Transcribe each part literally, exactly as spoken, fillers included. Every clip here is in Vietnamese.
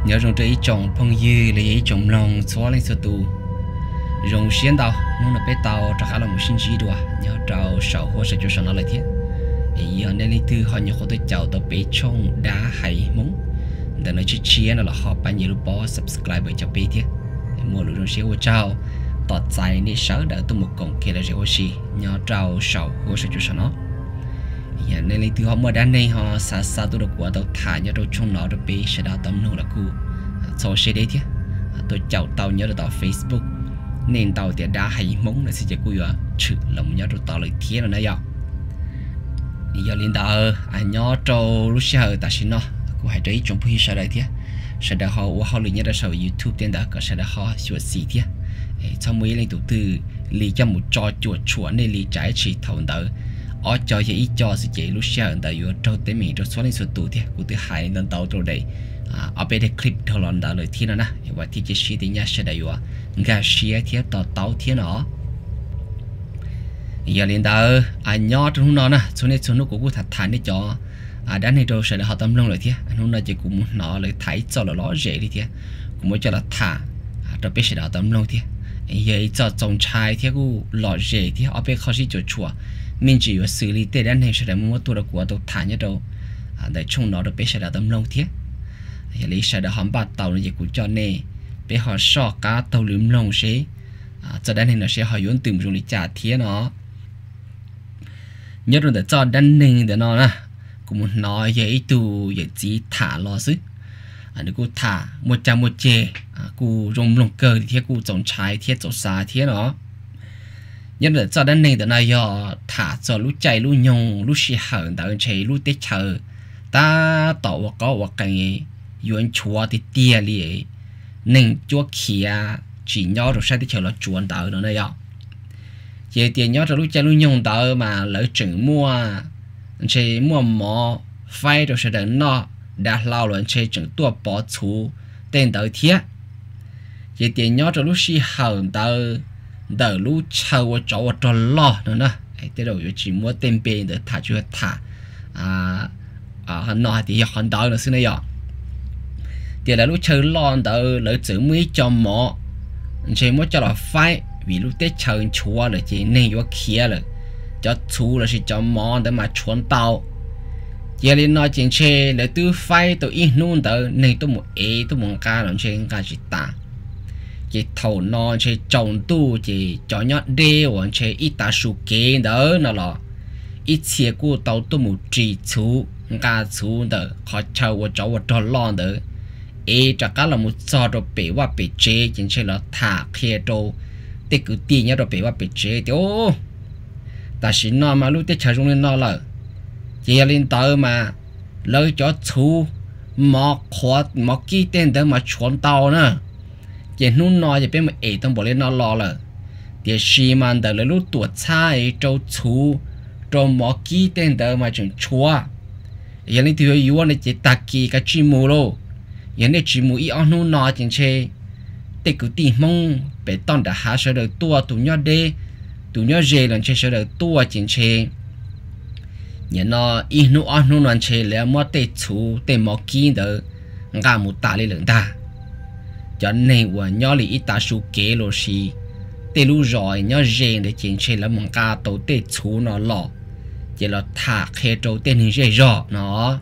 nhớ trong trái trồng phong dư lấy trồng lòng xóa lên sơ tu rồng xiên tàu nó là bé tàu cho khá là một sinh trí đùa nhớ trâu sầu hoa sẽ cho nó lại thiết giờ nên đi từ họ nhớ họ tôi chào tàu bé trông đá hay mống để nói chuyện chia nó là họ bao nhiêu lúc bỏ subscribe cho bé thiết mua lúc rồng xiên hoa trâu tọt dài ní sáu đỡ tôi một cổng kia là rồng xì nhớ trâu sầu hoa sẽ cho nó giờ nên đi từ họ mua đá này họ xa xa tôi được qua tàu thả nhớ trâu trông nó được bé sẽ đào tấm nó là cu sau xe đấy thiết tôi chào tàu nhớ được tàu Facebook nên tàu thì đã hay mong là sẽ chỉ cùi ở chữ lòng nhớ được tàu lại thiết là nó giờ giờ liên tàu anh nhớ trâu lúc sau ta xin nó cũng hay thấy trong phía sau đây thiết sau đó họ họ liền nhớ được sau YouTube trên đó có sau đó họ sửa xí thiết sau mấy lần tụ từ lì cho một trò chuột chuột nên lì trái chỉ thầu đỡ ở cho chỉ ít cho sẽ chỉ lúc sau đỡ vừa trâu tới mình trâu số lên số tụ thiết của thứ hai nên tàu trâu đây ở bên cái clip thảo luận đã lời thiên nè và thì chỉ suy tính nhá sẽ đại hòa gà xía thiết tàu tàu thiên nó giờ liền đó anh nhớ trong nó nè số này số nó cũng có thật thành để cho à đã này rồi sẽ là họ tâm lòng lời thiết anh hôm nay chỉ cũng nó lời thấy cho là nó dễ đi thiết cũng mới cho là thả rồi biết sẽ là tâm lòng thiết vậy cho trồng trái thiết cũng lọ dễ thiết ở bên khó gì cho chùa mình chỉ có xử lý tệ đan này sẽ là muaตัวcủa tôi thả nhất đâu để chung nó được biết sẽ là tâm lòng thiết lý sẽ đã hỏng bát tàu này cũng cho nè bé họ so cá tàu lưỡm lông sẽ cho đan này nó sẽ họ muốn tìm dùng để trả thiết nó nhớ rồi để cho đan này để nó nè cũng muốn nói vậy tu vậy chỉ thả lo chứ anh cũng thả một trăm một chè cũng dùng lông cơ thiết cũng trồng trái thiết trồng xà thiết nó nhớ để cho đan này để nó giờ thả cho lúc chạy lúc nhung lúc xì hở đợi chạy lúc tết chờ ta tàu có hoặc cái yuan chua thì tia li nên chúa kia chỉ nhớ rồi sai thì chờ là chuồn tờ nữa này ạ về tiền nhớ rồi lúc chơi lúc nhung tờ mà lỡ chừng mua chơi mua mỏ phai rồi sẽ đợi nó đã lao rồi chơi chừng tua bỏ chú tên tờ thiết về tiền nhớ rồi lúc xí hở tờ đợi lúc chờ cho cho lo nữa nè thế rồi chỉ mua tên bền để thả chưa thả à à nó thì hắn đợi nữa xin này ạ thì là lúc chơi lon đỡ lỡ chữ mới cho mỏ chơi mới cho là phai vì lúc tết chơi chua là chỉ nên vô kia là cho chú là chỉ cho mỏ để mà chuẩn tàu giờ lên nói chuyện chơi là từ phai từ ít nôn đỡ nên tôi một é tôi một ca làm chơi ca chỉ ta chỉ thầu nó chơi trồng tu chỉ cho nhót đê hoặc chơi ít ta su kế đỡ nó là ít xe của tàu tôi một chỉ chú ca chú đỡ họ chơi và cháu và cho lon đỡ ê chắc cả là một trò đồ bể và bể chế chính là là thả kia đồ để cứ tiền nhá đồ bể và bể chế thì ô ta xin nó mà lúc tết chơi trong lên nó là chỉ lên tàu mà lấy cho chú mò khoa mò kỹ tên đó mà chuẩn tàu nữa chỉ nung nó chỉ biết mà ê tông bỏ lên nó lo là thì xí mà đợi lấy lúc tuổi sai cho chú cho mò kỹ tên đó mà chẳng chua giờ lên thì yêu này chỉ tạc kỳ cái chim mù luôn giờ này chỉ mũi ăn nô nọ chính chế, để cứ tìm mong bé tòn đã hạ sẽ được tua tụi nhau đê, tụi nhau dễ lần chế sẽ được tua chính chế, giờ nó ít nô ăn nô lần chế là mua tê chú tê mò kín được, ngã một ta lên lần ta, cho nên và nhau li ít ta số kế rồi xí, tê lu rồi nhau dễ để chính chế là mong cá tàu tê chú nó lọ, giờ là thả khe trâu tê hình dễ rõ nó.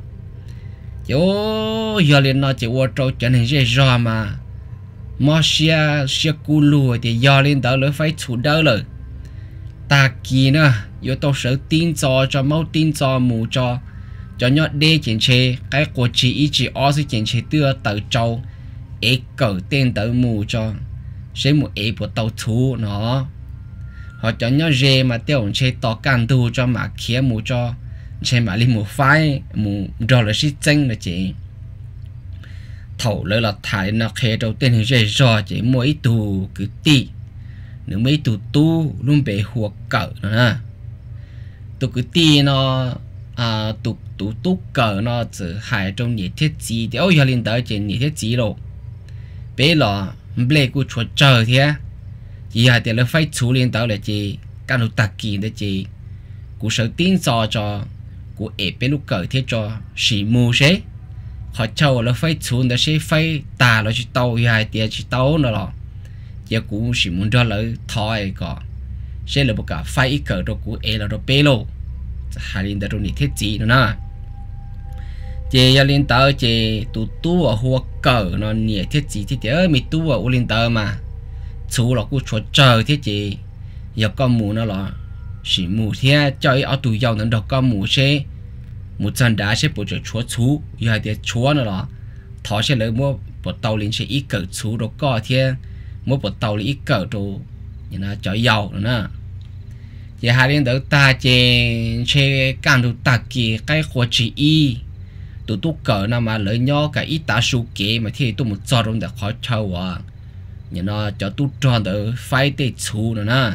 Yo giờ lên nó chỉ qua trâu cho nên dễ dò mà mà xia xia cù lùi thì giờ lên đó lỡ phải chủ đâu rồi ta kỳ nữa yo tao sợ tin cho cho máu tin cho mù cho cho nhớ đê chuyện chế cái của chị ý chỉ ở sự chuyện chế đưa tàu trâu ế cỡ tên tàu mù cho sẽ một ế của tàu thú nó họ cho nhớ dê mà tiêu chế to can tu cho mà kia mù cho trên mà đi một phái một rồi là sĩ tranh là chị thầu lấy là thải nó khe đầu tiên thì dễ dò chỉ mỗi tù cứ tì nếu mấy tù tu luôn bị huộc cỡ nữa tù cứ tì nó à tù tù tu cỡ nó chỉ hại trong nhiệt thiết gì thì ôi giờ lên tới trên nhiệt thiết gì rồi bé là ble của chuột trời thế chỉ là thì nó phải chú lên tới là chị các nó tạc kỳ đấy chị cũng sợ tin cho cho của ép bên lúc cởi thế cho xì mù xế họ châu là phải xuống đó sẽ phải ta là chỉ tàu hai tiền chỉ tàu nữa rồi giờ cũng chỉ muốn cho lấy thôi có sẽ là một cả phải cỡ đó cũng e là đó bê lô hai linh đó rồi thiết gì nữa nè chị giờ linh tờ chị tụ tu ở hoa cỡ nó nhẹ thiết gì thì thế mi tu ở linh tờ mà chú là cũng chuột chờ thiết chị giờ con mù nó là chỉ mù thế cho ở tụ giàu nó được con mù sẽ một trận đá sẽ bổ trợ chúa chú giờ hai tiền chúa nữa là thọ sẽ lấy mua một tàu linh sẽ ít cỡ chú đó có thế mua một tàu ít cỡ đồ như là cho giàu nữa nè giờ hai linh đó ta chơi chơi càng đồ ta kia cái khoa chỉ y tụi tôi cỡ nào mà lấy nhau cái ít ta số kế mà thì tôi một cho trong để khó chơi à như nó cho tôi tròn được phải để chú nữa nè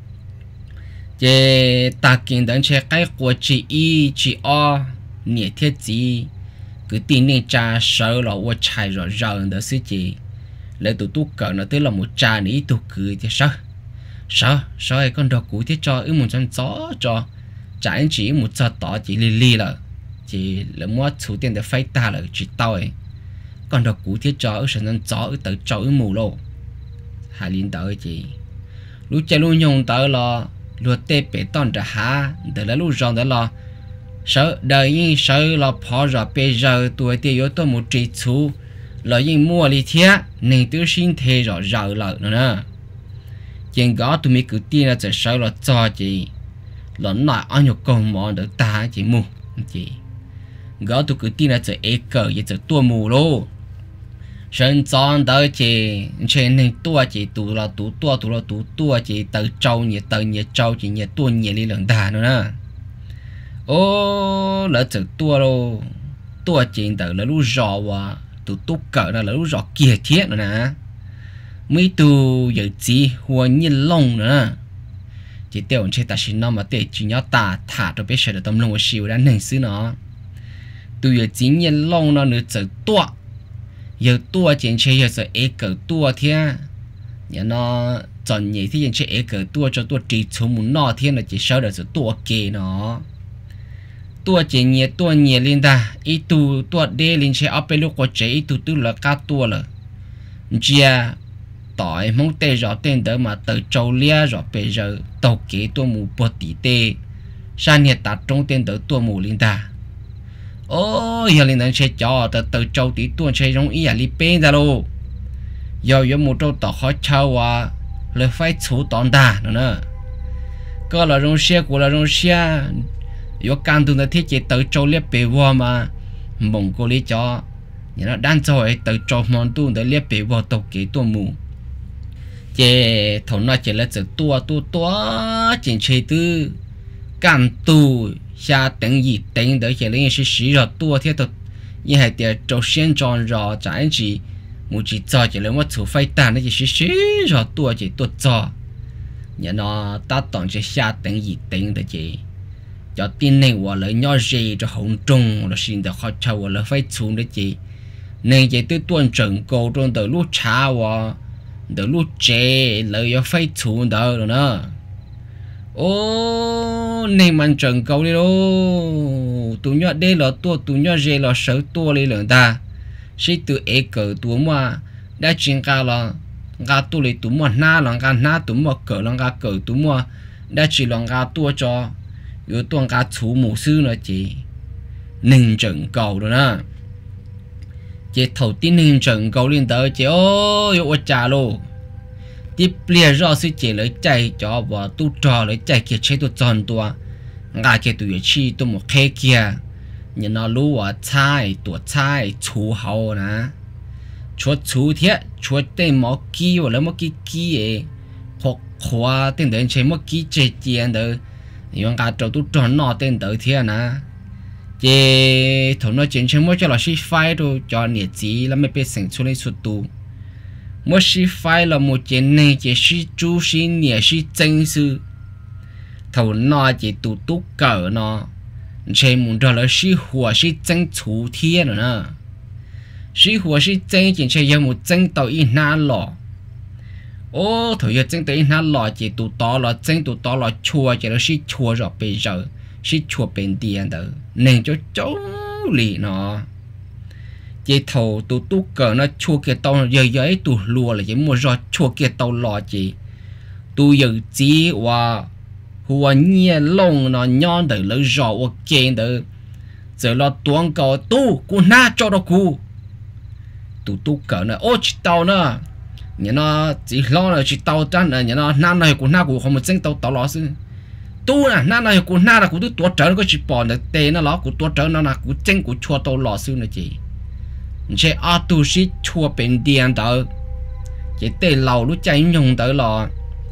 giờ ta kiến đến chơi cái khoa chỉ y chỉ o nhẹ thiết gì cứ tin nên cha sợ là ô chạy rồi rồi đó sự gì lấy tụi tôi cỡ nó tới là một cha ní tụi cười thì sao sao sao ai con đọc cũ thế cho ư một chân gió cho chả anh chỉ một giờ tỏ chỉ lì lì là chỉ là mua số tiền để phải ta là chỉ tao ấy con đọc cũ thế cho ư sân chân gió ư tự cho ư mù lô hai linh tới chị lúc chơi lúc nhung tới là lúc tê bể toàn ra há để là lúc rong đó là sợ đời nhưng sợ là phò rồi bây giờ tuổi thì yếu tôi một trí chú là nhưng mua lý thiết nên tôi xin thề rõ ràng lợi nữa nè chuyện đó tụi mình cứ tin là sẽ sợ là cho chị là nói anh nhục công món được ta chỉ mù chị đó tụi cứ tin là sẽ ế cờ vậy sẽ tua mù luôn sân chọn tới chị trên nên tua chị tụ là tụ tua tụ là tụ tua chị từ trâu nhẹ từ nhẹ trâu chị nhẹ tua nhẹ đi lần đà nữa nè ô lỡ chữ tua đâu tua chuyện từ là lúc rõ và tụ tụ cỡ là lúc rõ kia thiết nữa nè mấy tụ giờ chỉ hoa nhiên lông nữa chỉ tiêu chơi ta xin nó mà để chỉ nhớ ta thả cho biết sẽ được tâm lòng xíu đã nền xứ nó tụ giờ chỉ nhiên lông nó nữa chữ tua giờ tua chuyện chơi giờ sẽ ế cỡ tua thế nhà nó chọn nhẹ thì chuyện chơi ế cỡ tua cho tua chỉ số muốn nọ thế là chỉ sau đó sẽ tua kề nó tua chỉ nhẹ tua nhẹ lên ta ít tu tua đê lên chơi áp lúc có chơi ít tu tu là cá tua là chia tỏi mong tê rõ tên đỡ mà từ châu lia rõ bây giờ tàu kế tua mù bột tí tê san nhiệt tạt trong tên đỡ tua mù lên ta ô giờ lên đang chơi cho từ từ châu tí tua chơi trong ý à li bên ra luôn giờ giờ một châu tỏ khó chơi àเลยphải chú tòn ta nữa nè có là trong xe của là trong xe yếu can tu nó thiết chế tới châu liếp bể vua mà mong cô lý cho nhưng nó đang rồi tới châu mòn tu để liếp bể vua tàu kế tua mù chế thầu nó chỉ là từ tua tua tua chuyện chơi tư can tu xa tính gì tính để chỉ lên sự sử rồi tua thiết thực như hai tiền châu xuyên tròn rồi trái chỉ một chỉ cho chỉ lên một số phải tàn nó chỉ sử sử rồi tua chỉ tua cho nhưng nó ta toàn chỉ xa tính gì tính để chỉ cho tin này của lời nhỏ gì cho hồng trung là xin được họ chào là phải xuống đấy chị nên chị tôi tuân trần cầu trong từ lúc cha và từ lúc trẻ lời phải xuống đó rồi nữa ô nên mình trần cầu đi đâu tụi nhỏ đây là tua tụi nhỏ gì là sợ tua đi lần ta sẽ từ ế cờ tụi mà đã chuyển cả là gà tụi lấy tụi mà na là gà na tụi mà cờ là gà cờ tụi mà đã chỉ là gà tua cho yếu tuần cả chủ mù sư nữa chị ninh trận cầu rồi nè chị thầu tin ninh trận cầu lên tới chị ơi yếu trả luôn tiếp liền rõ sư chị lấy chạy cho và tu trò lấy chạy kia chế tu tròn tua ngà kia tu chi tu một khe kia nhưng nó lú à chai tu chai chủ hậu nè chúa chủ thiết chúa tên mỏ kí và lấy mỏ kí kí ấy hoặc khóa tên đến chế mỏ kí chế tiền được nhưng cả trâu tu tròn nọ tên tới thế nè chế thằng nó chuyện chuyện mới cho là ship file rồi cho nhiệt gì là mới biết sinh出来速度mới ship file là một chuyện này chỉ ship chú ship nhiệt ship chân sư thằng nó chỉ tu tu cỡ nó chế muốn cho là ship hoa ship chân chủ thiên rồi nè ship hoa ship chân chuyện chơi một chân tàu in na lọ ô thời giờ chân tới nó lò chỉ tụ to là chân tụ to là chua chỉ là xí chua rồi bây giờ xí chua bên tiền đó nên cho cháu lì nó chế thầu tụ tú cờ nó chua kia tàu giờ giờ ấy tụ lùa là chế mua rồi chua kia tàu lò chế tụ giờ chỉ và hùa nhẹ lông nó nhon để lấy rõ ok để giờ lo tuang cầu tu cu na cho đó cu tụ tú cờ nó ô chỉ tàu nữa nhà nó chỉ lo là chỉ tàu trắng là nhà nó na này cu na cu không một chân tàu tàu lò xứ tu nè na này cu na là cu tu tua trở có chỉ bỏ được tê nó ló cu tua trở nó là cu chân cu chua tàu lò xứ nữa chị chế ở tu sĩ chua bên điện đó chế tê lâu lúc chạy nhung tới lò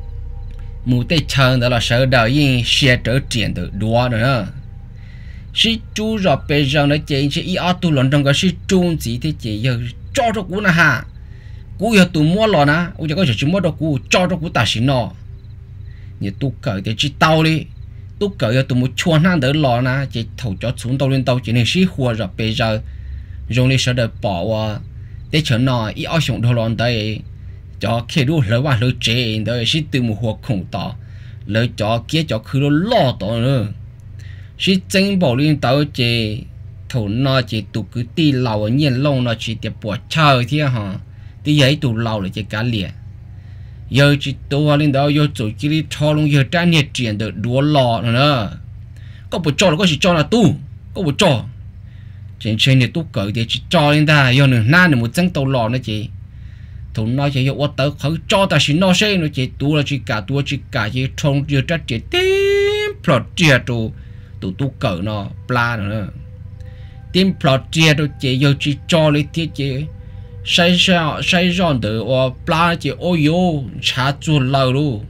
mù tê chân đó là sợ đời yên xe trở triển được đua nữa sĩ chú rồi bây giờ nó chế chế ý ở tu lần trong cái sĩ trung gì thế chế giờ cho cho cú nè ha cú giờ tu mua lò nè ôi giờ có chỉ mua được cú cho cho cú ta xí nọ như tu cởi thì chỉ tàu đi tu cởi giờ tu mua chua năng đỡ lò nè chế thầu cho xuống tàu lên tàu chỉ nên sĩ hùa rồi bây giờ dùng đi sợ được bỏ qua để cho nó ít ở xuống đồ lon đây cho khi đủ lỡ vào lỡ chế đây sẽ từ một hoạt khủng to lỡ cho kia cho cứ lo to nữa sẽ chân bảo liên tàu chế thủ nó chỉ tụ cứ ti lầu nhiên lông nó chỉ tiếp bỏ chơi thế hả tí giấy tụ lầu là chỉ cá lìa giờ chỉ tụ lên đó giờ chủ chỉ đi cho luôn giờ trang nhiệt triển được đua lò nữa có bộ cho là có chỉ cho là tu có bộ cho trên trên này tu cởi thì chỉ cho lên ta do nửa na nửa một chân tàu lò nữa chị thủ nói chỉ có tớ khởi cho ta xin nó xe nữa chị tu là chỉ cả tu chỉ cả chỉ trong chưa trách chị tím plot chia tu tu tu cởi nó pla nữa tim plot chia tu chị giờ chỉ cho lên thiết chị sai sao sai ròn được or pla chị ôi yo trả chu lâu luôn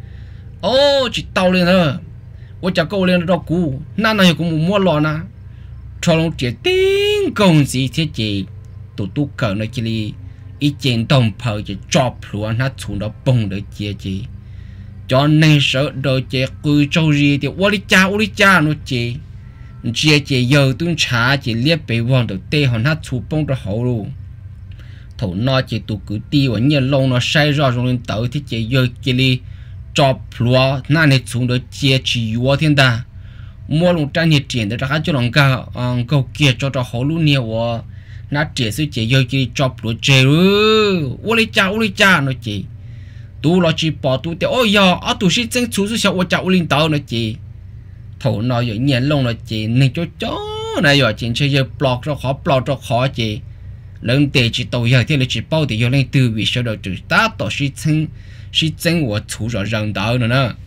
ô chỉ tàu lên nữa ôi chả câu lên đó cú na này cũng mua lò na cho nó chỉ tiếng công gì thế chị tụi tôi cần nó chỉ đi ý kiến đồng phơi chỉ cho luôn nó xuống đó bông để chia chị cho nên sợ đồ chị cứ trâu gì thì ôi cha ôi cha nó chị chia chị giờ tôi trả chị liếc bị vòng đầu tê họ nó xuống bông đó hậu luôn thầu nó chị tụi cứ đi và nhiều lông nó sai ra rồi lên tới thì chị giờ chị đi cho luôn nó này xuống đó chia chỉ vô thiên ta mua luôn trang nhiệt triển để ra cho lòng cả câu kia cho cho họ luôn nhiều và nó trẻ sư chỉ giờ chỉ cho lúa trẻ ư ôi cha ôi cha nó chỉ tu lo chỉ bỏ tu thì ôi giờ ở tu sĩ chân chú sư sao ôi cha ôi linh tao nó chỉ thầu nó giờ nhẹ lông nó chỉ nên cho chó này giờ chỉ chơi giờ block cho khó block cho khó chỉ lớn tệ chỉ tàu giờ thì là chỉ bao thì giờ lên từ vì sao được từ ta tổ sĩ chân sĩ chân của chú rõ ràng đó nữa nè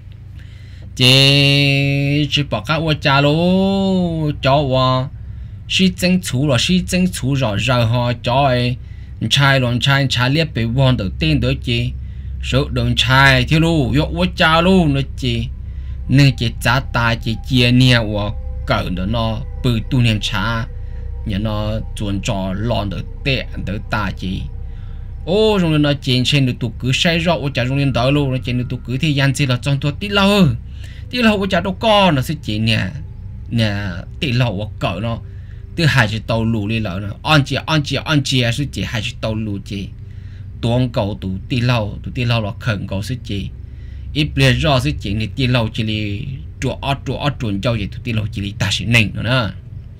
chế chỉ bảo các ô cha lô cho wa sĩ chân chú rồi sĩ chân chú rõ ràng họ cho ấy trai luôn trai trai liếc bị vòn đầu tiên đó chị số đường trai thì lu yo ô cha luôn nó chị nên chị trả tài chị chia nia wa cỡ đó nó bự tu niệm cha nhà nó chuẩn trò lon được tệ được ta chị ô rồi nó trên trên được tụ cứ say rõ ô cha trong liên đó luôn nó trên được tụ cứ thì gian chỉ là trong tuột tí lâu tí lâu ô cha đâu con nó sẽ chỉ nè nè tí lâu ô cỡ nó thứ hai chỉ tàu lù đi lỡ nó ăn chỉ ăn chỉ ăn chỉ sẽ chỉ hai chỉ tàu lù chỉ tuồng cầu tụ tí lâu tụ tí lâu là khẩn cầu sẽ chỉ ít bề rõ sẽ chỉ thì tí lâu chỉ li chuột ở chuột ở chuột châu gì tụ tí lâu chỉ li ta sẽ nền nữa nè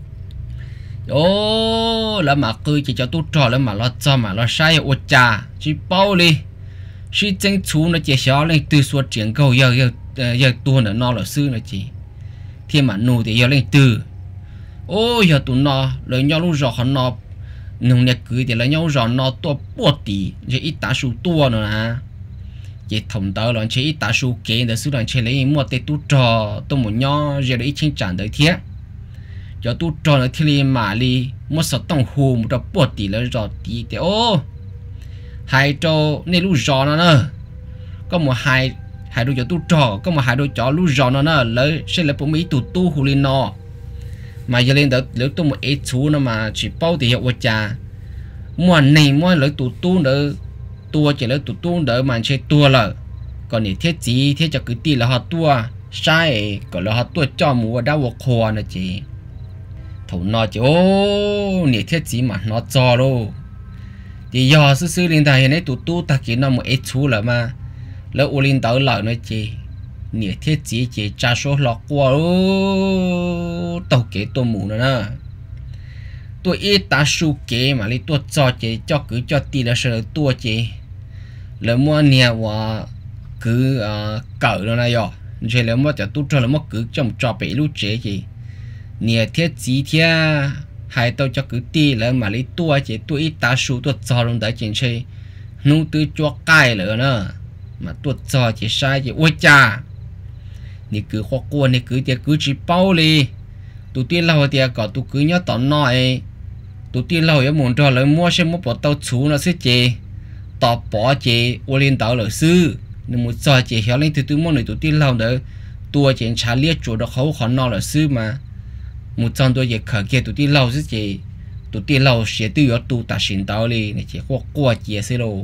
ô là mà cứ chỉ cho tôi trò là mà lo cho mà lo sai ô cha chỉ bao đi chỉ chân chú nó chỉ xóa lên từ suốt chuyện cầu giờ giờ giờ tôi nó nó là sư nó chỉ thì mà nụ thì giờ lên từ ô giờ tụi nó lấy nhau lúc rõ họ nó nông nhật cưới thì lấy nhau rõ nó to bột tí chỉ ít tá số tua nữa nè chỉ thông tớ là chỉ ít tá số kế để sư đoàn chỉ lấy một tê tôi trò tôi muốn nhau giờ đấy chính trả đời thiết cho tôi trò nó thì mà đi một số tông hồ một đợt bột tí lấy rõ tí thì ô hai trò nên lúc rõ nó nữa có một hai hai đôi cho tôi trò có một hai đôi chó lúc rõ nó nữa lấy sẽ lấy bộ mỹ tụ tu hồ lên nó mà giờ lên đó nếu tôi một ít chú nó mà chỉ bao thì hiệu quả cha mua này mua lấy tụ tu nữa tua chỉ lấy tụ tu đỡ mà chơi tua là còn để thiết gì thiết cho cứ ti là họ tua sai còn là họ tua cho mua đau vật khoa nữa chị thầu nó chứ ô nè thiết gì mà nó cho đâu thì giờ sư sư lên thầy này tụ tu ta chỉ nó một ít chú là mà lỡ u lên tới lợi nữa chị nè thiết gì chị cha số lọt qua ô tàu kế tôi mù nữa nè tôi ít ta su kế mà lấy tôi cho chế cho cứ cho tì là sợ tôi chế là mua nhà và cứ cỡ nó này rồi chế là mua cho tôi cho là mua cứ trong cho bị lúc chế gì nhà thiết gì thế hai tao cho cứ tì là mà lấy tôi chế tôi ít ta su tôi cho luôn đấy trên chế nung từ cho cay nữa nữa mà tôi cho chế sai chế ôi cha nè cứ khó qua nè cứ tiệt cứ chỉ bao đi tụi tiên lâu tiệt có tụi cứ nhớ tao nói tụi tiên lâu ở muốn cho lấy mua xem mua bỏ tao chú nó sẽ chế tao bỏ chế ô lên tao lợi sư nên một giờ chế hiểu lên từ từ mua này tụi tiên lâu nữa tua chế trả liệt chỗ đó khó khó nó lợi sư mà một trăm tôi chế khởi kia tụi tiên lâu sẽ chế tụi tiên lâu sẽ từ ở tụi ta xin tao đi này chế khó qua chế sẽ lo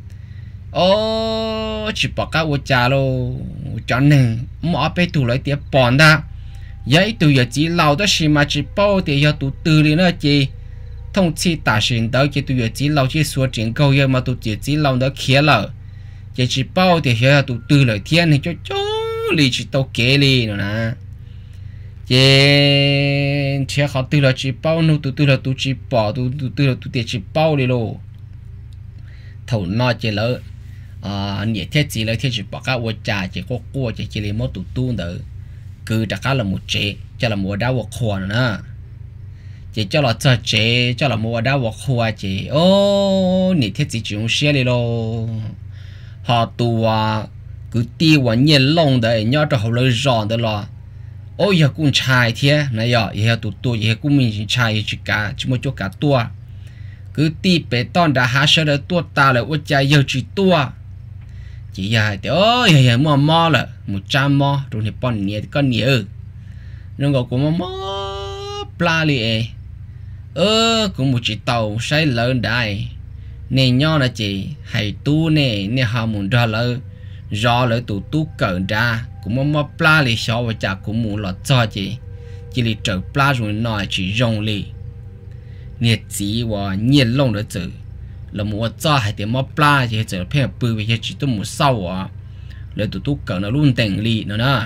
ô chỉ bỏ các ô trà lô cho nên mỗi bé tụi lấy tiền bòn đó vậy tụi giờ chỉ lâu đó xí mà chỉ bao thì giờ tụi từ đi nữa chị thông chi ta xin đó chị tụi giờ chỉ lâu chỉ số tiền câu giờ mà tụi chỉ chỉ lâu đó kia lợ chị chỉ bao thì giờ tụi từ lời thiên thì cho cho lì chỉ tao kể lì nữa nè chị chị họ từ là chỉ bao nu tụi từ là tụi chỉ bỏ tụi tụi từ là tụi tiền chỉ bao đi lô thầu nói chị lỡ à nhẹ thiết gì lấy thiết chỉ bỏ các ô trà chỉ có cua chỉ chỉ lấy một tủ tu nữa cứ đặt cá là một chế cho là một đá vật khoa nữa chỉ cho là cho chế cho là một đá vật khoa chỉ ô nhẹ thiết gì chỉ用xe đi lô họ tu à cứ tiêu và nhiệt lông đấy nhớ cho họ lấy giòn đấy lo ôi giờ cũng chai thế này giờ giờ tụ tu giờ cũng mình chai chỉ cả chỉ một chỗ cả tua cứ ti bê tông đã hạ sơ được tua ta là ô trà giờ chỉ tua chỉ giờ thì ôi giờ mua mò là một trăm mò rồi thì bọn nhẹ con nhẹ rồi còn cũng mò pla li ơ cũng một chỉ tàu say lớn đại nên nhau là chỉ hay tu nè nè họ muốn ra lỡ do lỡ tụ tu cẩn ra cũng mò pla li sao và chả cũng muốn lọt cho chỉ chỉ li trở pla rồi nói chỉ rong li nhiệt chỉ và nhiệt lông đó chữ là một cho hay tiền móp pla thì chữ phê bự vì chỉ tôi một sau à lấy tụi tôi cần nó luôn tỉnh lì nữa nè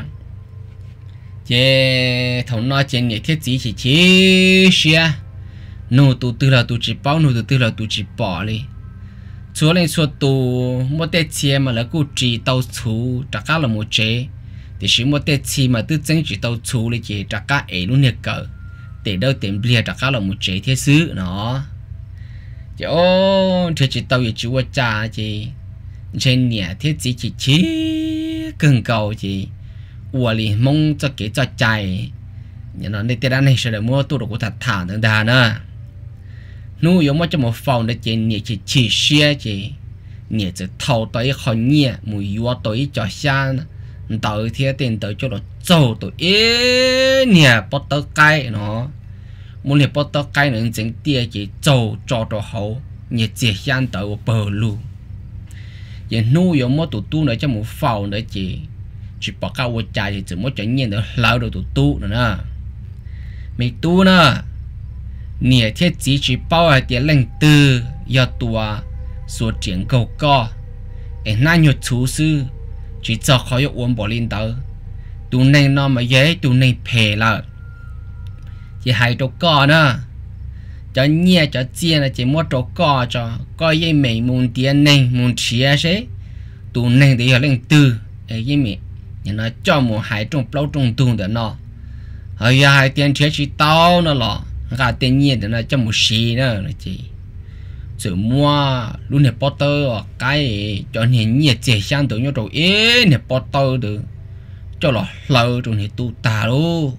chế thằng nói trên nhiệt thiết chỉ chỉ chỉ xia nô tụi tư là tụi chỉ bao nô tụi tư là tụi chỉ bỏ đi chúa lên chúa tụ một tết chia mà là cô chỉ tàu chú trả cá là một chế thì chỉ một tết chia mà tư chân chỉ tàu chú đi chế trả cá ấy luôn nhiệt cỡ để đâu tìm bia trả cá là một chế thiết sứ nó chứ ô thì chỉ tàu chỉ qua trà chỉ trên nhà thiết chỉ chỉ chỉ cần cầu chỉ ủa li mong cho cái cho chạy nhà nó đây tiền này sẽ được mua tôi được của thật thả thằng đà nữa nuôi giống cho một phòng để chỉ nhà chỉ chỉ xe chỉ nhà chỉ thầu tới khỏi nhà mùi vua tới cho xa tới thì tiền tới cho nó trâu tới ế nhà bắt tới cây nó muốn hiệp bắt tới cây nữa chính tia chỉ trâu cho cho hậu nhà chỉ sang tới bờ lu giờ nuôi giống một tụ tu nữa cho một phòng để chỉ chỉ bỏ cao vô trái thì chỉ một cho nhiên được lao được tụ tu nữa nè mình tu nè nè thiết chỉ chỉ bao hai tiền lệnh từ giờ tua số tiền cầu co em nay nhiều chú sư chỉ cho khỏi uống bỏ lên tới tụ này nó mà dễ tụ này phê là chỉ hai chỗ co nữa cho nhẹ cho chia là chỉ một chỗ co cho coi như mình muốn tiền này muốn chia thế tụ này thì giờ lệnh từ ấy như mình nhưng nó cho một hai trong bao trong tuần đó nóហើយhai tiền chia chỉ tao nó lọ cả tiền nhiệt nó cho một xí nữa là chỉ chỉ mua luôn này bao tơ cái cho nên nhiệt chỉ sang tự nhau rồi ế này bao tơ được cho nó lâu rồi này tu ta luôn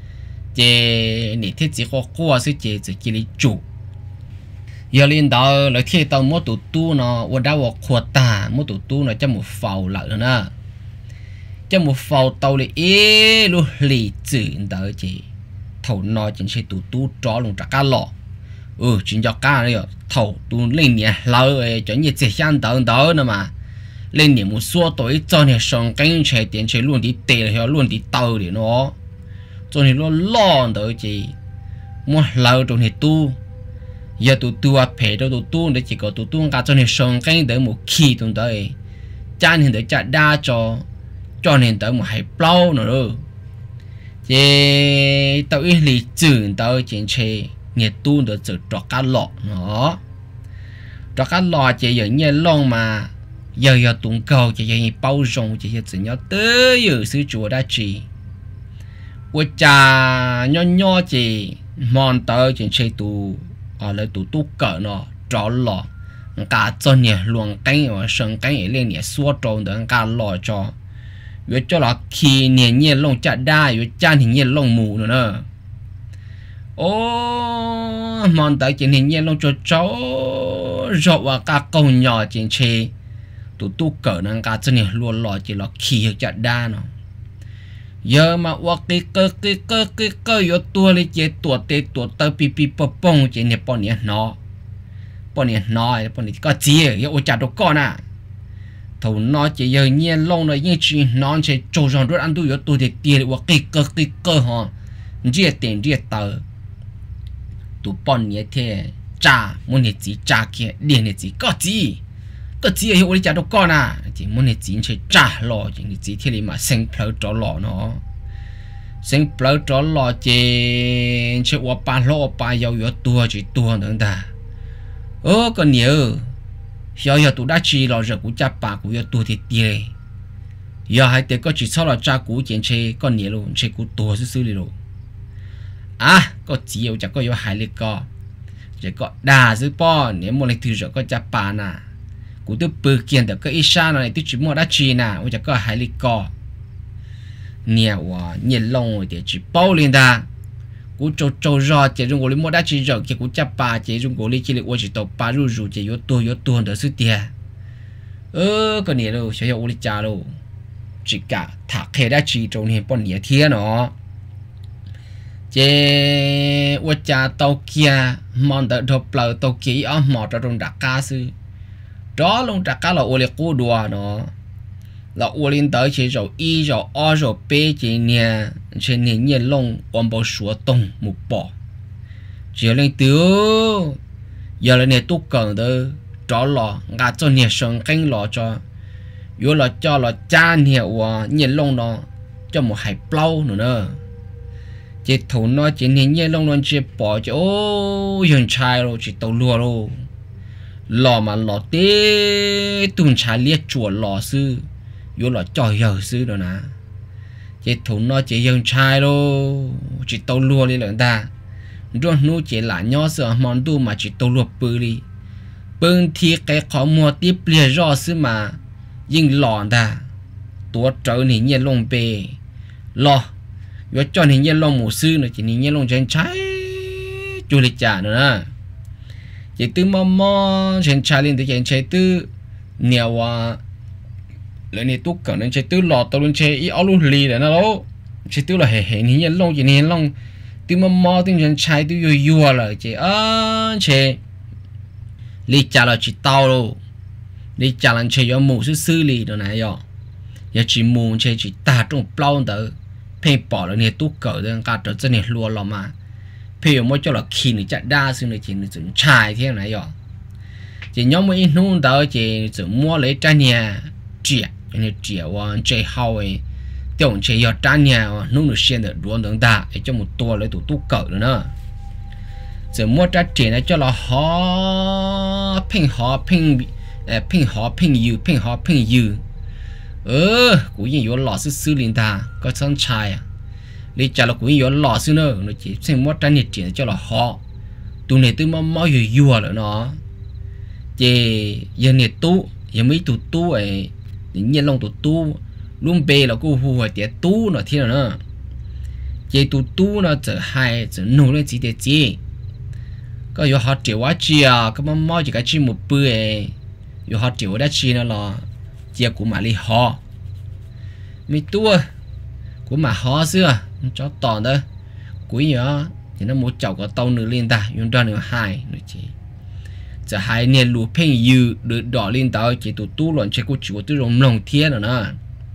chỉ này thiết chỉ có qua sẽ chỉ chỉ chỉ lấy chủ giờ lên đó là thiết tao mua tụ tu nó ở đâu có ta mua tụ tu nó cho một phao lại nữa cho một phao tàu để ế luôn lì chữ đó chỉ thầu nói chính sẽ tụ tu cho luôn trả cá lọ ừ chính cho cá này thầu tu lên nhẹ lâu cho nhiệt chỉ sang đó đó nữa mà lên nhẹ một số tuổi cho nhẹ sống cái chạy tiền chạy luôn đi tè hay luôn đi tàu để nó cho nhẹ luôn lo đó chỉ mua lâu cho nhẹ tu giờ tụ tu à phải đâu tụ tu để chỉ có tụ tu cả cho nhẹ sống cái để một khi tụ đấy cha nên để cha đa cho cho nên tới một hai bao nữa rồi, chứ tao ít lý chữ tao chuyện chơi nhiệt tu được sự trọ cá lọ nó trọ cá lọ chỉ giờ nhiệt long mà giờ giờ tụng cầu chỉ giờ bao rộng chỉ giờ chỉ nhớ tới giờ sư chùa đã chỉ ôi cha nho nho chỉ mòn tới chỉ chơi tụ ở lại tụ tu cỡ nó trọ lọ cả cho nhiệt luồng cánh ở sân cánh ở lên nhiệt xua tròn được cả lọ cho với cho là khi nhiệt nhiệt long chả đa với cha thì nhiệt long mù nữa nè ô mòn tới chỉ nhiệt nhiệt long cho cháu rồi và cả con nhỏ chỉ chơi tụ tu cỡ nó cả cho nhiệt luôn lọ chỉ là khi chả đa nó giờ mà qua cái cơ cái cơ cái cơ yếu tua lên chế tua tê tua tơ pi pi bông bông chế nhiệt bọn nhiệt nó bọn nhiệt nói bọn nhiệt có gì yếu chả đâu con à thầu nó chỉ giờ nhiệt long nó như chỉ nó chỉ trâu rong rất ăn tu yếu tua để tiền qua cái cơ cái cơ họ riết tiền riết tờ tụ bọn nhiệt thế trả muốn nhiệt gì trả kia điện nhiệt gì có gì có gì hiểu đi chả đâu con à chỉ muốn nhiệt gì chỉ trả lọ chỉ nhiệt gì thế mà sinh phở cho lọ nó sinh phở cho lọ chỉ chỉ qua ba lọ ba yếu yếu tua chỉ tua nữa ta ơ còn nhiều giờ giờ tụ đã chỉ lọ rồi cũng cha bà cũng yếu tua thì tiền giờ hai tên có chỉ sau là cha cũng chỉ chơi con nhiều luôn chơi cũng tua xíu xíu luôn à có chỉ yếu chắc có yếu hai lịch co chỉ có đà giữ po nếu một lịch thử rồi có cha bà nè cũng tôi bự kiện được cái isa này tôi chỉ mua đã chi nè ôi chắc có hai lịch co nhiều à nhiều lông thì chỉ bao lên ta cũng trâu trâu rồi chỉ dùng gối mua đã chi rồi chỉ cũng cha bà chỉ dùng gối chỉ là ôi chỉ tàu bà ru ru chỉ yếu tua yếu tua được số tiền ơ còn nhiều đâu sẽ yếu ôi cha đâu chỉ cả thạc hệ đã chi trong này bọn nhiều thiên nó chế ôi cha tàu kia mòn đợt đột lờ tàu kia ở mỏ ra trong đặc cá sư đó luôn đặc cá là ôi cố đùa nó là ôi lên tới chế rồi y rồi o rồi b chế nè chế nè nè lông ôm bao sủa tông một bỏ chế lên tiêu giờ là nè tu cần đó cho lò ngã cho nè sân canh lò cho yếu là cho là cha nè và nè lông nó cho một hải plau nữa nữa chỉ thủ nó chỉ nhìn như lông lông chỉ bỏ cho ô hiện trai rồi chỉ tàu lùa rồi lò mà lò tê tuần trái liệt chùa lò sư yếu là cho giờ sư rồi nè chỉ thủ nó chỉ hiện trai rồi chỉ tàu lùa đi lợn ta rồi nó chỉ là nhỏ sữa món tu mà chỉ tàu lùa bự đi bưng thì cái khó mua tiếp liền rõ sư mà nhưng lò ta tua trở nên như lông bề lò yếu cho nên như lông mù sư nữa chỉ nên như lông trên trái du lịch trả nữa nè chỉ từ mò mò trên trái lên từ trên trái từ nhiều à lấy này tu cần nên trái từ lò tao luôn trái ít áo luôn lì đấy nó đâu trái từ là hệ hệ như lông chỉ nên lông từ mò mò từ trên trái từ yêu yêu là chỉ à trái lì trả là chỉ tao đâu lì trả là trái yếu mù sư sư lì đó này rồi giờ chỉ mù trái chỉ ta trong bao đó phê bỏ là nè tu cỡ được cả trở chân nè lùa lò mà phê mới cho là khi nữa chặt đa xưa này chỉ là chuẩn trai thế này rồi chỉ nhóm mấy nông đó chỉ chỉ mua lấy trái nhà trẻ này trẻ và trái hậu ấy tổng trái giờ trái nhà nông được xem được luôn được ta để cho một tua lấy tụ tu cỡ nữa chỉ mua trái trẻ này cho là họ phê họ phê phê họ phê yêu phê họ phê yêu ờ cũng như lò sư sư linh ta có sẵn trai à lý trả là cũng như lò sư nữa nó chỉ xem mất trái nhiệt triển cho là họ tụ này tôi mà mau vừa vừa nữa nó chỉ giờ nhiệt tu giờ mấy tụ tu ấy nhiên long tụ tu luôn bề là cô hùa tiệt tu nó thế nữa chỉ tụ tu nó trở hai trở nô lên chỉ để gì có giờ họ chịu quá chi à có mà mau chỉ cái chi một bữa ấy giờ họ chịu đã chi nó là chia của mà đi họ mi tua của mà họ xưa cho toàn đó cuối nhớ thì nó một chậu có tàu nửa lên ta dùng ra nửa hai nửa chỉ giờ hai niên lúa phèn dư được đỏ lên tàu chỉ tụ tu luận chơi của chủ tư rồng lồng thiên rồi nè